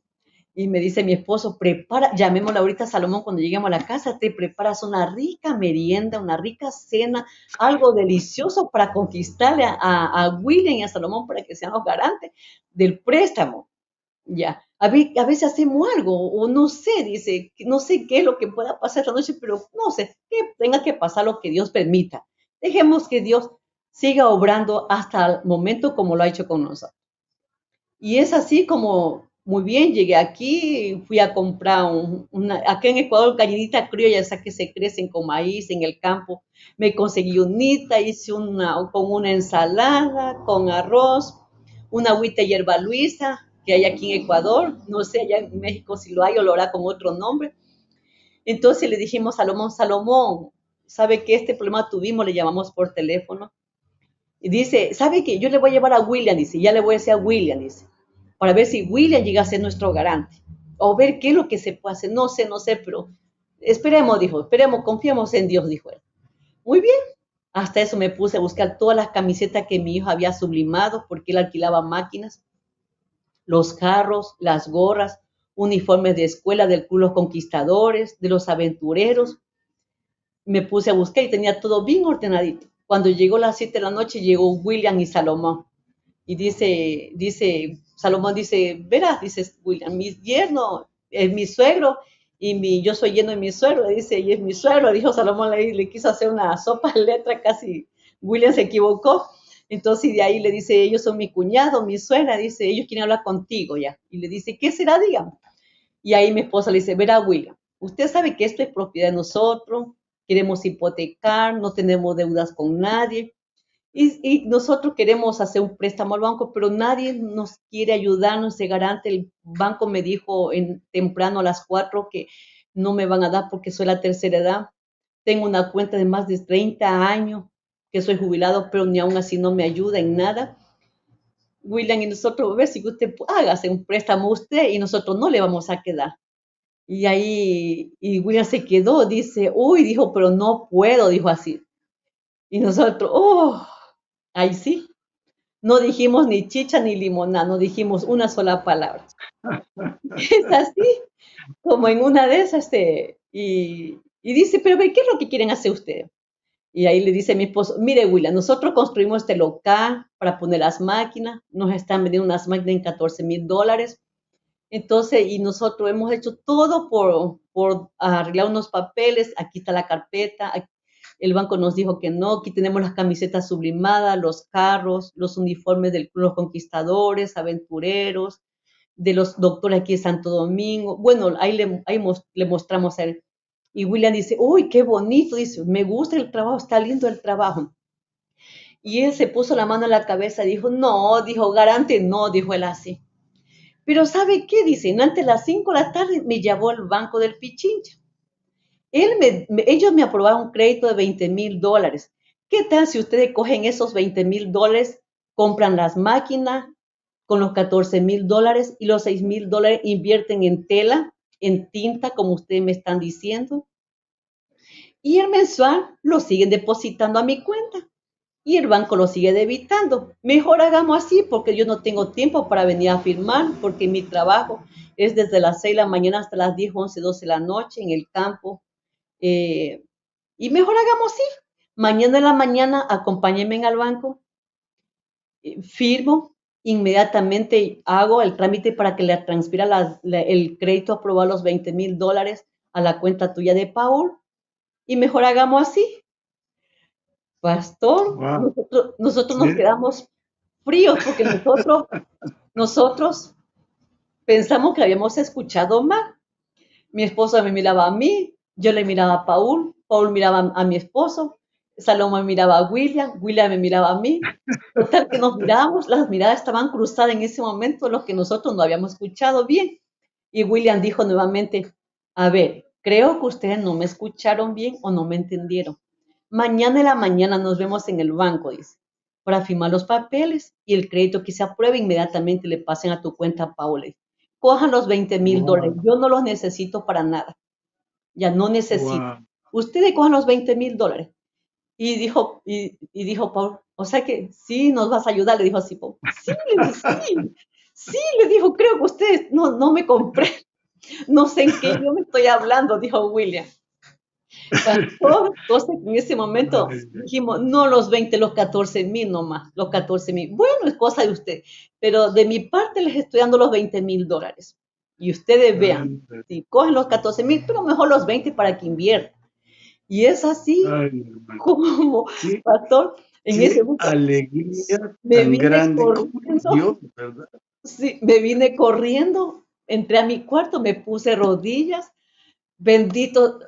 Y me dice mi esposo, prepara, llamémosla ahorita a Salomón cuando lleguemos a la casa, te preparas una rica merienda, una rica cena, algo delicioso para conquistarle a, a, a William y a Salomón para que sean los garantes del préstamo. Ya, a, ver, a veces hacemos algo, o no sé, dice, no sé qué es lo que pueda pasar esta noche, pero no sé, que tenga que pasar lo que Dios permita. Dejemos que Dios siga obrando hasta el momento como lo ha hecho con nosotros. Y es así como, muy bien, llegué aquí, fui a comprar un, una, acá en Ecuador, gallinita criolla, esa que se crecen con maíz en el campo. Me conseguí unita, hice una, con una ensalada, con arroz, una agüita hierba luisa, que hay aquí en Ecuador, no sé allá en México si lo hay o lo hará con otro nombre. Entonces le dijimos, Salomón, Salomón, ¿sabe que este problema tuvimos? Le llamamos por teléfono. Y dice, ¿sabe qué? Yo le voy a llevar a William, dice, ya le voy a decir a William, dice, para ver si William llega a ser nuestro garante. O ver qué es lo que se puede hacer. No sé, no sé, pero esperemos, dijo, esperemos, confiamos en Dios, dijo él. Muy bien. Hasta eso me puse a buscar todas las camisetas que mi hijo había sublimado, porque él alquilaba máquinas, los carros, las gorras, uniformes de escuela del Club Los Conquistadores, de los Aventureros. Me puse a buscar y tenía todo bien ordenadito. Cuando llegó las siete de la noche, llegó William y Salomón. Y dice, dice, Salomón dice, verás, dice William, mi yerno es mi suegro y mi, yo soy yerno de mi suegro, dice, y es mi suegro, dijo Salomón, le, le quiso hacer una sopa de letra, casi William se equivocó. Entonces de ahí le dice, ellos son mi cuñado, mi suegra, dice, ellos quieren hablar contigo ya. Y le dice, ¿qué será, digamos? Y ahí mi esposa le dice, verá, William, usted sabe que esto es propiedad de nosotros, queremos hipotecar, no tenemos deudas con nadie, y, y nosotros queremos hacer un préstamo al banco, pero nadie nos quiere ayudarnos de garante. El banco me dijo en, temprano a las cuatro que no me van a dar porque soy la tercera edad. Tengo una cuenta de más de treinta años, que soy jubilado, pero ni aún así no me ayuda en nada. William, y nosotros, a ver si usted hágase un préstamo usted y nosotros no le vamos a quedar. Y ahí, y William se quedó, dice, uy, dijo, pero no puedo, dijo así. Y nosotros, oh, ahí sí, no dijimos ni chicha ni limonada, no dijimos una sola palabra. Es así, como en una de esas, este, y, y dice, pero ¿qué es lo que quieren hacer ustedes? Y ahí le dice mi esposo, mire, William, nosotros construimos este local para poner las máquinas, nos están vendiendo unas máquinas en catorce mil dólares. Entonces, y nosotros hemos hecho todo por, por arreglar unos papeles, aquí está la carpeta, aquí, el banco nos dijo que no, aquí tenemos las camisetas sublimadas, los carros, los uniformes de los conquistadores, aventureros, de los doctores aquí de Santo Domingo. Bueno, ahí le, ahí mos, le mostramos a él. Y William dice, uy, qué bonito, dice, me gusta el trabajo, está lindo el trabajo. Y él se puso la mano en la cabeza y dijo, no, dijo, garante, no, dijo él así. Pero ¿sabe qué? Dicen, antes de las cinco de la tarde me llevó al banco del Pichincha. Él me, me, ellos me aprobaron un crédito de veinte mil dólares. ¿Qué tal si ustedes cogen esos veinte mil dólares, compran las máquinas con los catorce mil dólares y los seis mil dólares invierten en tela, en tinta, como ustedes me están diciendo? Y el mensual lo siguen depositando a mi cuenta. Y el banco lo sigue debitando. Mejor hagamos así porque yo no tengo tiempo para venir a firmar, porque mi trabajo es desde las seis de la mañana hasta las diez, once, doce de la noche en el campo. Eh, y mejor hagamos así. Mañana en la mañana acompáñenme al banco, eh, firmo, inmediatamente hago el trámite para que le transfiera la, la, el crédito aprobado los veinte mil dólares a la cuenta tuya de Paul. Y mejor hagamos así. Pastor, wow. nosotros, nosotros ¿Sí? nos quedamos fríos porque nosotros, nosotros pensamos que habíamos escuchado mal. Mi esposo me miraba a mí, yo le miraba a Paul, Paul miraba a mi esposo, Salomón miraba a William, William me miraba a mí. Total que nos mirábamos, las miradas estaban cruzadas en ese momento, lo que nosotros no habíamos escuchado bien. Y William dijo nuevamente, a ver, creo que ustedes no me escucharon bien o no me entendieron. Mañana en la mañana nos vemos en el banco, dice, para firmar los papeles y el crédito que se apruebe inmediatamente le pasen a tu cuenta, Paula. Cojan los veinte mil wow. dólares, yo no los necesito para nada. Ya no necesito. Wow. Ustedes cojan los veinte mil dólares. Y dijo, y, y dijo Paul, o sea que sí nos vas a ayudar, le dijo así, Paul. Sí, le dijo, sí, sí, le dijo, creo que ustedes no, no me comprenden. No sé en qué yo me estoy hablando, dijo William. Pastor, entonces en ese momento dijimos, no los veinte, los catorce mil nomás, los catorce mil. Bueno, es cosa de usted, pero de mi parte les estoy dando los veinte mil dólares. Y ustedes vean, si cogen los catorce mil, pero mejor los veinte para que inviertan. Y es así, ay, como, sí, pastor, en sí, ese momento. Alegría me tan grande corriendo, Dios, ¿verdad? Sí, me vine corriendo, entré a mi cuarto, me puse rodillas, bendito.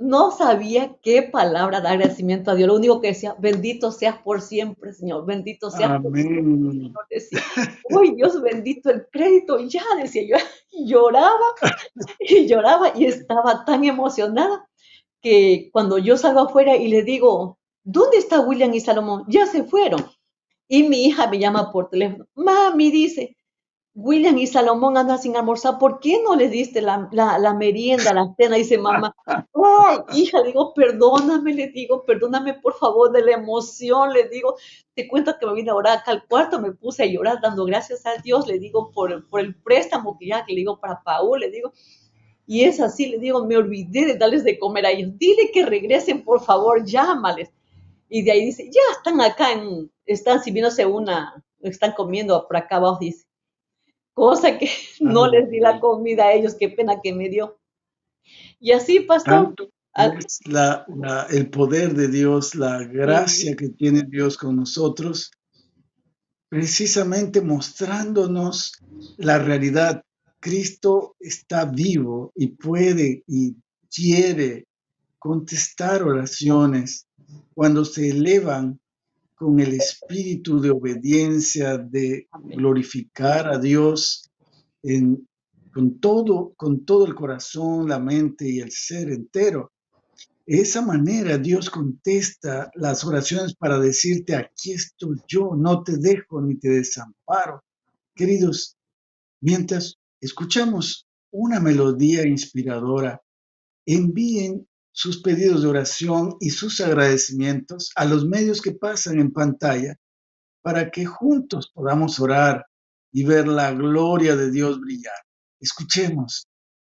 no sabía qué palabra de agradecimiento a Dios. Lo único que decía, bendito seas por siempre, Señor, bendito seas por siempre, Amén. Señor. Decía, uy, Dios bendito, el crédito ya, decía yo, y lloraba, y lloraba, y estaba tan emocionada que cuando yo salgo afuera y le digo, ¿dónde está William y Salomón? Ya se fueron. Y mi hija me llama por teléfono, mami, dice, William y Salomón andan sin almorzar, ¿por qué no les diste la, la, la merienda, la cena? Dice mamá, ay, hija, le digo, perdóname, le digo, perdóname por favor de la emoción, le digo, te cuento que me vine a orar acá al cuarto, me puse a llorar dando gracias a Dios, le digo, por, por el préstamo que ya, que le digo para Paul, le digo, y es así, le digo, me olvidé de darles de comer a ellos, dile que regresen, por favor, llámales. Y de ahí dice, ya están acá, en, están sirviéndose una, están comiendo por acá abajo, dice. Cosa que no les di la comida a ellos, qué pena que me dio. Y así pasó. Tanto es la, la, el poder de Dios, la gracia Sí. que tiene Dios con nosotros, precisamente mostrándonos la realidad. Cristo está vivo y puede y quiere contestar oraciones cuando se elevan con el espíritu de obediencia, de Amén. glorificar a Dios en, con, todo, con todo el corazón, la mente y el ser entero. De esa manera Dios contesta las oraciones para decirte, aquí estoy yo, no te dejo ni te desamparo. Queridos, mientras escuchamos una melodía inspiradora, envíen sus pedidos de oración y sus agradecimientos a los medios que pasan en pantalla para que juntos podamos orar y ver la gloria de Dios brillar. Escuchemos.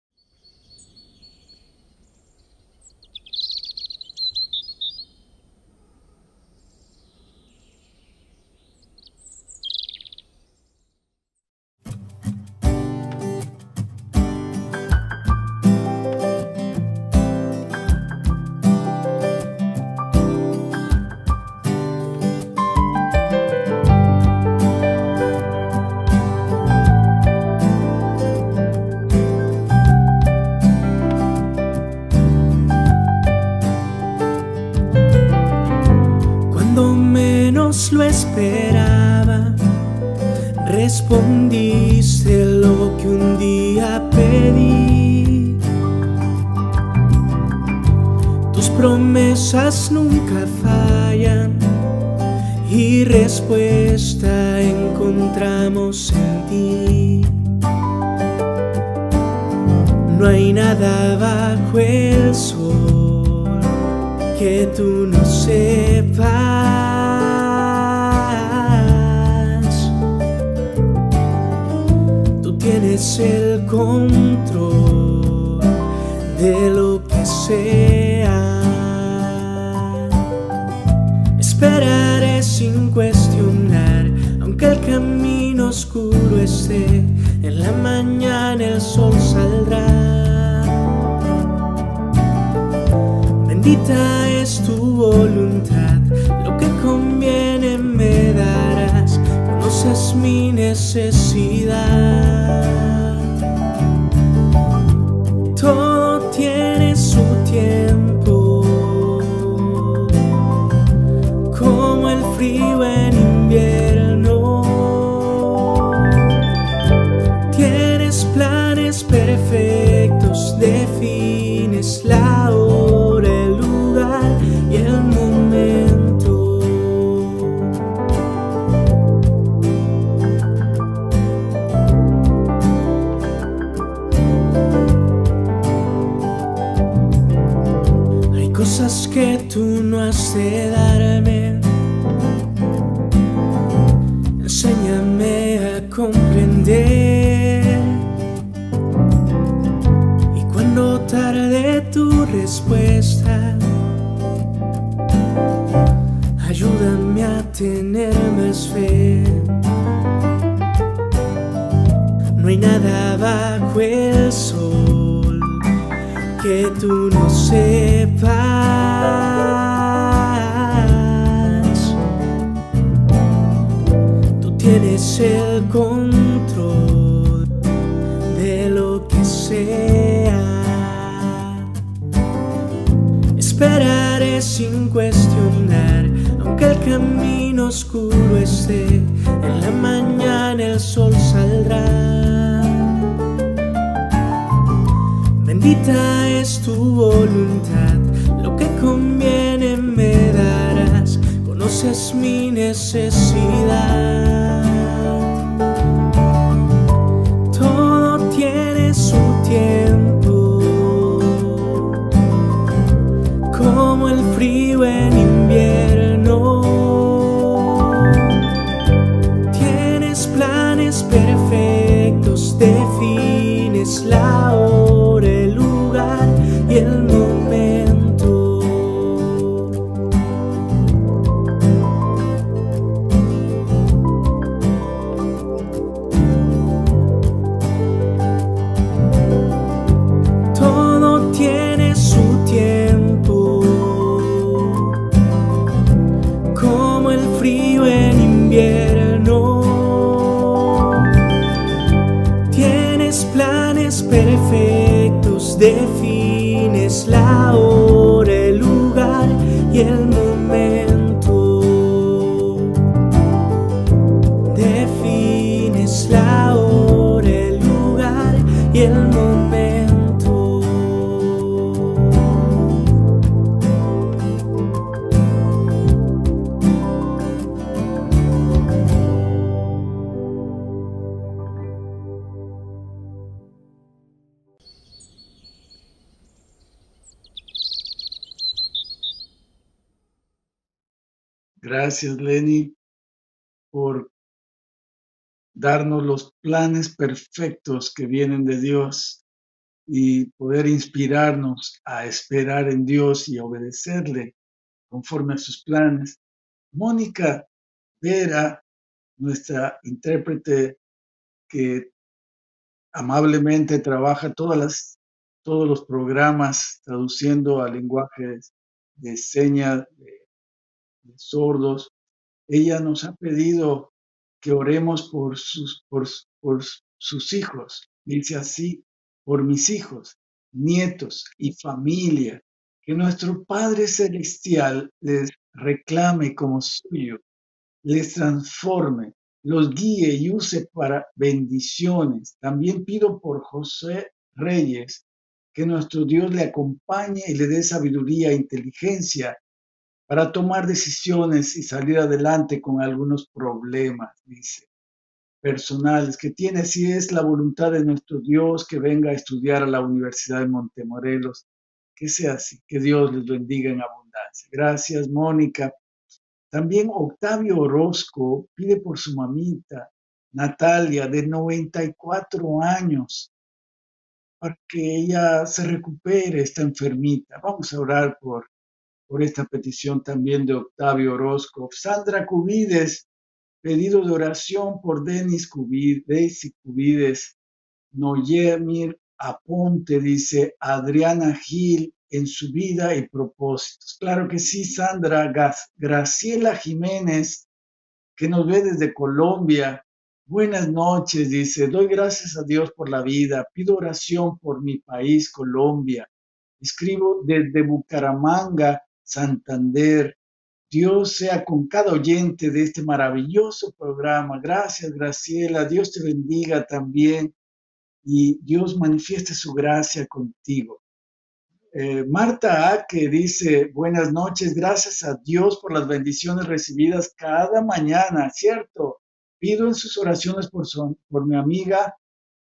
Lo esperaba, respondiste lo que un día pedí. Tus promesas nunca fallan y respuesta encontramos en ti. No hay nada bajo el sol que tú no sepas. Tienes el control de lo que sea. Esperaré sin cuestionar, aunque el camino oscuro esté. En la mañana el sol saldrá. Bendita es tu voluntad, lo que conviene me darás. Conoces mi necesidad. Todo tiene su tiempo, como el frío en invierno. Tienes planes perfectos, defines la hora, el lugar y el momento. Cosas que tú no has de darme, enséñame a comprender. Y cuando tarde tu respuesta, ayúdame a tener más fe. No hay nada bajo el sol que tú no sepas. Tú tienes el control de lo que sea. sin cuestionar, aunque el camino oscuro esté, en la mañana el sol saldrá. Bendita es tu voluntad, lo que conviene me darás, conoces mi necesidad. Todo tiene su tiempo, como el frío en invierno. Tienes planes perfectos, defines la hora, el lugar y el momento. Todo tiene su tiempo, como el frío en invierno. Tienes planes perfectos, defines la hora, el lugar y el momento. Defines la hora, el lugar y el momento. Gracias, Lenny, por darnos los planes perfectos que vienen de Dios y poder inspirarnos a esperar en Dios y obedecerle conforme a sus planes. Mónica Vera, nuestra intérprete que amablemente trabaja todas las, todos los programas traduciendo a lenguajes de señas de, de sordos, ella nos ha pedido que oremos por sus, por, por sus hijos. Dice así: por mis hijos, nietos y familia, que nuestro Padre Celestial les reclame como suyo, les transforme, los guíe y use para bendiciones. También pido por José Reyes, que nuestro Dios le acompañe y le dé sabiduría e inteligencia para tomar decisiones y salir adelante con algunos problemas, dice, personales que tiene. Si es la voluntad de nuestro Dios que venga a estudiar a la Universidad de Montemorelos, que sea así, que Dios les bendiga en abundancia. Gracias, Mónica. También Octavio Orozco pide por su mamita, Natalia, de noventa y cuatro años, para que ella se recupere, está enfermita. Vamos a orar por por esta petición también de Octavio Orozco. Sandra Cubides, pedido de oración por Denis Cubides, Daisy Cubides, Noyemir Aponte, dice Adriana Gil, en su vida y propósitos. Claro que sí, Sandra. Graciela Jiménez, que nos ve desde Colombia. Buenas noches, dice, doy gracias a Dios por la vida, pido oración por mi país, Colombia. Escribo desde Bucaramanga, Santander. Dios sea con cada oyente de este maravilloso programa. Gracias, Graciela. Dios te bendiga también y Dios manifieste su gracia contigo. Eh, Marta A, que dice, buenas noches, gracias a Dios por las bendiciones recibidas cada mañana, ¿cierto? Pido en sus oraciones por, su, por mi amiga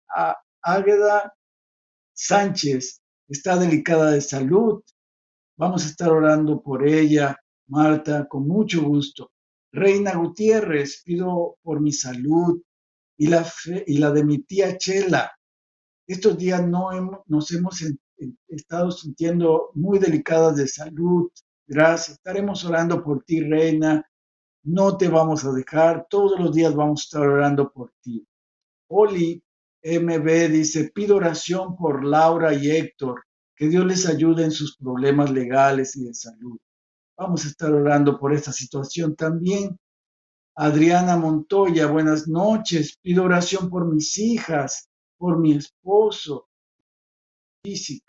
Águeda Sánchez, está delicada de salud. Vamos a estar orando por ella, Marta, con mucho gusto. Reina Gutiérrez, pido por mi salud y la, fe, y la de mi tía Chela. Estos días no hemos, nos hemos en, en, estado sintiendo muy delicadas de salud. Gracias. Estaremos orando por ti, Reina. No te vamos a dejar. Todos los días vamos a estar orando por ti. Oli M B dice, pido oración por Laura y Héctor, que Dios les ayude en sus problemas legales y de salud. Vamos a estar orando por esta situación también. Adriana Montoya, buenas noches, pido oración por mis hijas, por mi esposo, física.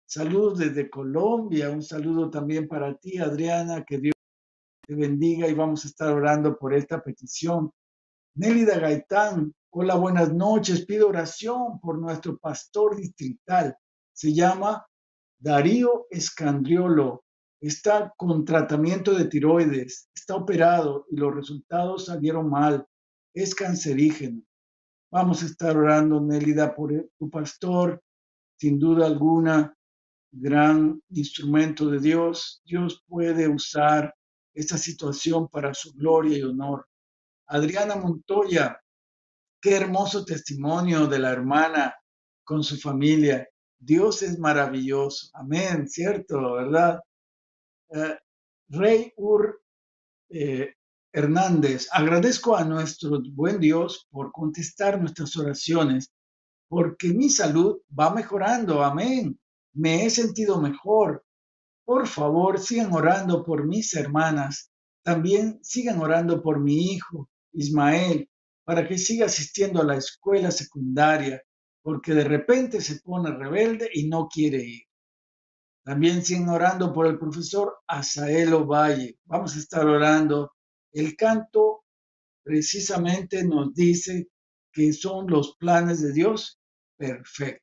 Saludos desde Colombia. Un saludo también para ti, Adriana. Que Dios te bendiga y vamos a estar orando por esta petición. Nélida Gaitán, hola, buenas noches. Pido oración por nuestro pastor distrital. Se llama Darío Escandriolo. Está con tratamiento de tiroides. Está operado y los resultados salieron mal. Es cancerígeno. Vamos a estar orando, Nélida, por tu pastor. Sin duda alguna, gran instrumento de Dios. Dios puede usar esta situación para su gloria y honor. Adriana Montoya, qué hermoso testimonio de la hermana con su familia. Dios es maravilloso. Amén, cierto, ¿verdad? Eh, Rey Ur eh, Hernández, agradezco a nuestro buen Dios por contestar nuestras oraciones, porque mi salud va mejorando. Amén. Me he sentido mejor. Por favor, sigan orando por mis hermanas. También sigan orando por mi hijo, Ismael, para que siga asistiendo a la escuela secundaria, porque de repente se pone rebelde y no quiere ir. También sigan orando por el profesor Asael Ovalle. Vamos a estar orando. El canto precisamente nos dice que son los planes de Dios perfectos.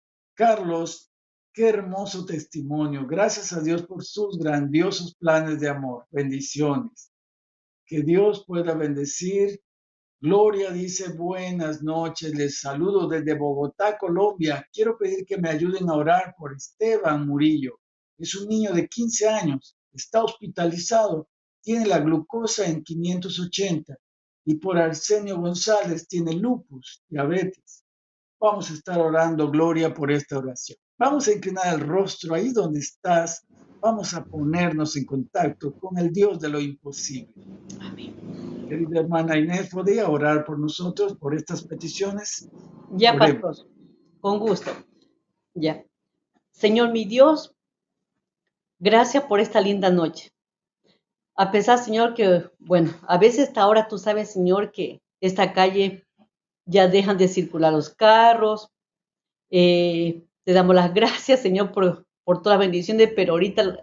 Carlos, qué hermoso testimonio. Gracias a Dios por sus grandiosos planes de amor. Bendiciones. Que Dios pueda bendecir. Gloria dice, buenas noches, les saludo desde Bogotá, Colombia. Quiero pedir que me ayuden a orar por Esteban Murillo. Es un niño de quince años, está hospitalizado, tiene la glucosa en quinientos ochenta y por Arsenio González tiene lupus, diabetes. Vamos a estar orando, Gloria, por esta oración. Vamos a inclinar el rostro ahí donde estás. Vamos a ponernos en contacto con el Dios de lo imposible. Amén. Querida hermana Inés, ¿podría orar por nosotros, por estas peticiones? Ya, Oremos. pastor, con gusto. Ya. Señor mi Dios, gracias por esta linda noche. A pesar, Señor, que, bueno, a veces hasta ahora tú sabes, Señor, que esta calle ya dejan de circular los carros. Eh, te damos las gracias, Señor, por, por todas las bendiciones, pero ahorita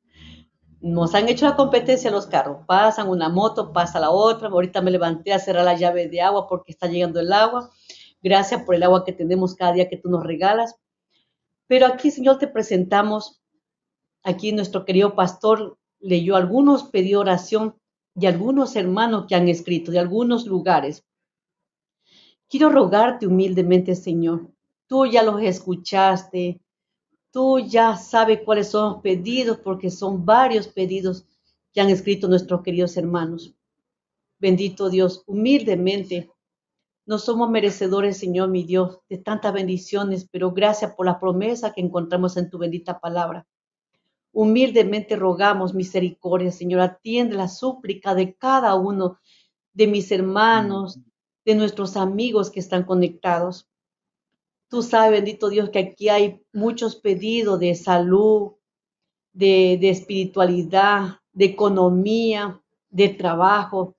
nos han hecho la competencia los carros. Pasan una moto, pasa la otra. Ahorita me levanté a cerrar la llave de agua porque está llegando el agua. Gracias por el agua que tenemos cada día que tú nos regalas. Pero aquí, Señor, te presentamos. Aquí nuestro querido pastor leyó algunos, pidió oración de algunos hermanos que han escrito, de algunos lugares. Quiero rogarte humildemente, Señor. Tú ya los escuchaste. Tú ya sabes cuáles son los pedidos, porque son varios pedidos que han escrito nuestros queridos hermanos. Bendito Dios, humildemente, no somos merecedores, Señor, mi Dios, de tantas bendiciones, pero gracias por la promesa que encontramos en tu bendita palabra. Humildemente rogamos misericordia, Señor, atiende la súplica de cada uno de mis hermanos, de nuestros amigos que están conectados. Tú sabes, bendito Dios, que aquí hay muchos pedidos de salud, de, de espiritualidad, de economía, de trabajo,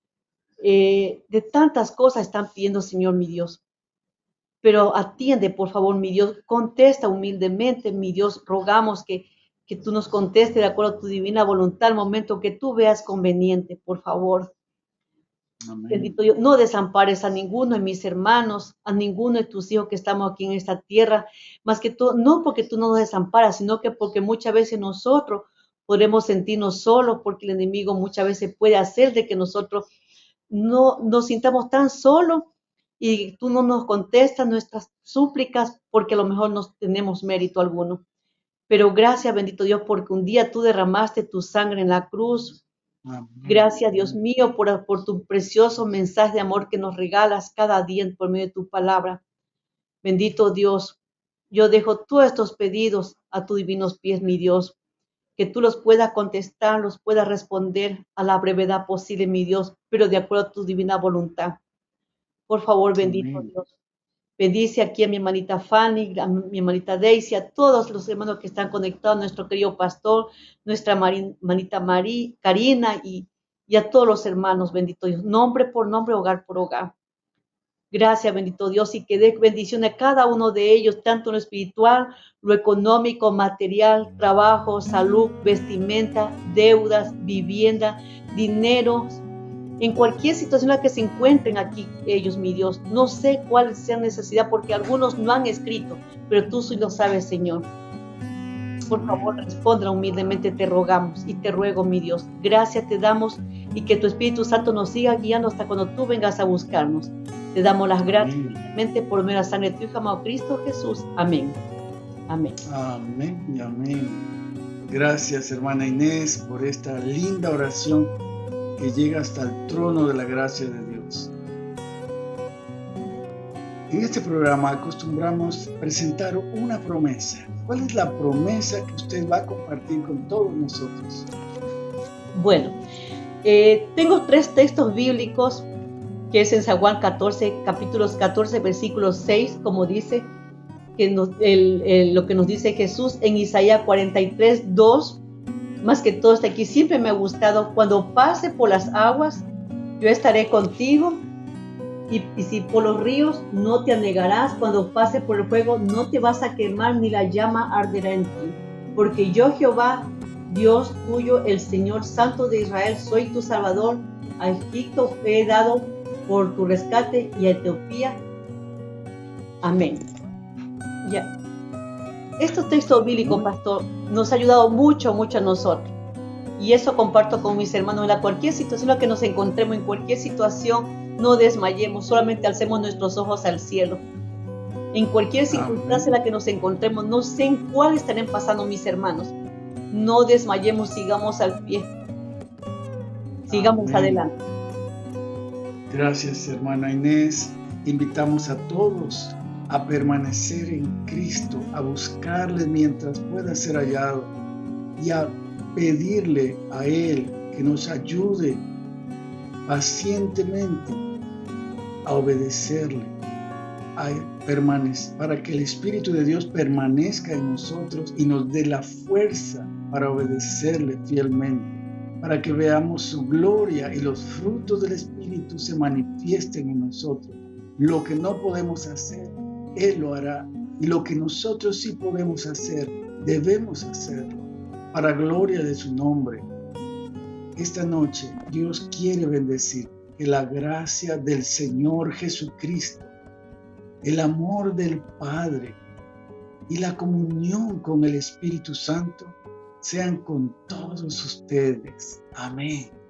eh, de tantas cosas están pidiendo, Señor, mi Dios. Pero atiende, por favor, mi Dios, contesta humildemente, mi Dios, rogamos que, que tú nos contestes de acuerdo a tu divina voluntad al momento que tú veas conveniente, por favor. Amén. Bendito Dios, no desampares a ninguno de mis hermanos, a ninguno de tus hijos que estamos aquí en esta tierra, más que tú, no porque tú no nos desamparas, sino que porque muchas veces nosotros podemos sentirnos solos, porque el enemigo muchas veces puede hacer de que nosotros no nos sintamos tan solos y tú no nos contestas nuestras súplicas porque a lo mejor no tenemos mérito alguno. Pero gracias, bendito Dios, porque un día tú derramaste tu sangre en la cruz. Amén. Gracias, Dios mío, por, por tu precioso mensaje de amor que nos regalas cada día por medio de tu palabra. Bendito Dios, yo dejo todos estos pedidos a tus divinos pies, mi Dios, que tú los puedas contestar, los puedas responder a la brevedad posible, mi Dios, pero de acuerdo a tu divina voluntad. Por favor, bendito Amén. Dios. Bendice aquí a mi hermanita Fanny, a mi hermanita Daisy, a todos los hermanos que están conectados, nuestro querido pastor, nuestra hermanita María, Karina y, y a todos los hermanos, bendito Dios, nombre por nombre, hogar por hogar. Gracias, bendito Dios, y que dé bendición a cada uno de ellos, tanto en lo espiritual, lo económico, material, trabajo, salud, vestimenta, deudas, vivienda, dinero, en cualquier situación en la que se encuentren aquí ellos, mi Dios. No sé cuál sea necesidad, porque algunos no han escrito, pero tú sí lo sabes, Señor. Por favor, responda humildemente, te rogamos y te ruego, mi Dios. Gracias te damos y que tu Espíritu Santo nos siga guiando hasta cuando tú vengas a buscarnos. Te damos las gracias humildemente por medio de la sangre de tu Hijo amado Cristo Jesús. Amén. Amén. Amén y amén. Gracias, hermana Inés, por esta linda oración que llega hasta el trono de la gracia de Dios. En este programa acostumbramos presentar una promesa. ¿Cuál es la promesa que usted va a compartir con todos nosotros? Bueno, eh, tengo tres textos bíblicos, que es en San Juan catorce, capítulos catorce, versículos seis, como dice, que nos, el, el, lo que nos dice Jesús en Isaías cuarenta y tres, dos, más que todo está aquí. Siempre me ha gustado: cuando pase por las aguas, yo estaré contigo. Y, y si por los ríos, no te anegarás. Cuando pase por el fuego, no te vas a quemar, ni la llama arderá en ti. Porque yo, Jehová, Dios tuyo, el Señor Santo de Israel, soy tu Salvador. A Egipto he dado por tu rescate, y a Etiopía. Amén. Ya. Este texto bíblico, pastor, nos ha ayudado mucho, mucho a nosotros. Y eso comparto con mis hermanos. En la cualquier situación en la que nos encontremos, en cualquier situación, no desmayemos, solamente alcemos nuestros ojos al cielo. En cualquier circunstancia en la que nos encontremos, no sé en cuál estarán pasando mis hermanos, no desmayemos, sigamos al pie, sigamos Amén. Adelante. Gracias, hermana Inés. Invitamos a todos a permanecer en Cristo, a buscarle mientras pueda ser hallado y a pedirle a Él que nos ayude pacientemente a obedecerle, a permanecer, para que el Espíritu de Dios permanezca en nosotros y nos dé la fuerza para obedecerle fielmente, para que veamos su gloria y los frutos del Espíritu se manifiesten en nosotros. Lo que no podemos hacer, Él lo hará, y lo que nosotros sí podemos hacer, debemos hacerlo, para gloria de su nombre. Esta noche Dios quiere bendecir. Que la gracia del Señor Jesucristo, el amor del Padre y la comunión con el Espíritu Santo sean con todos ustedes. Amén.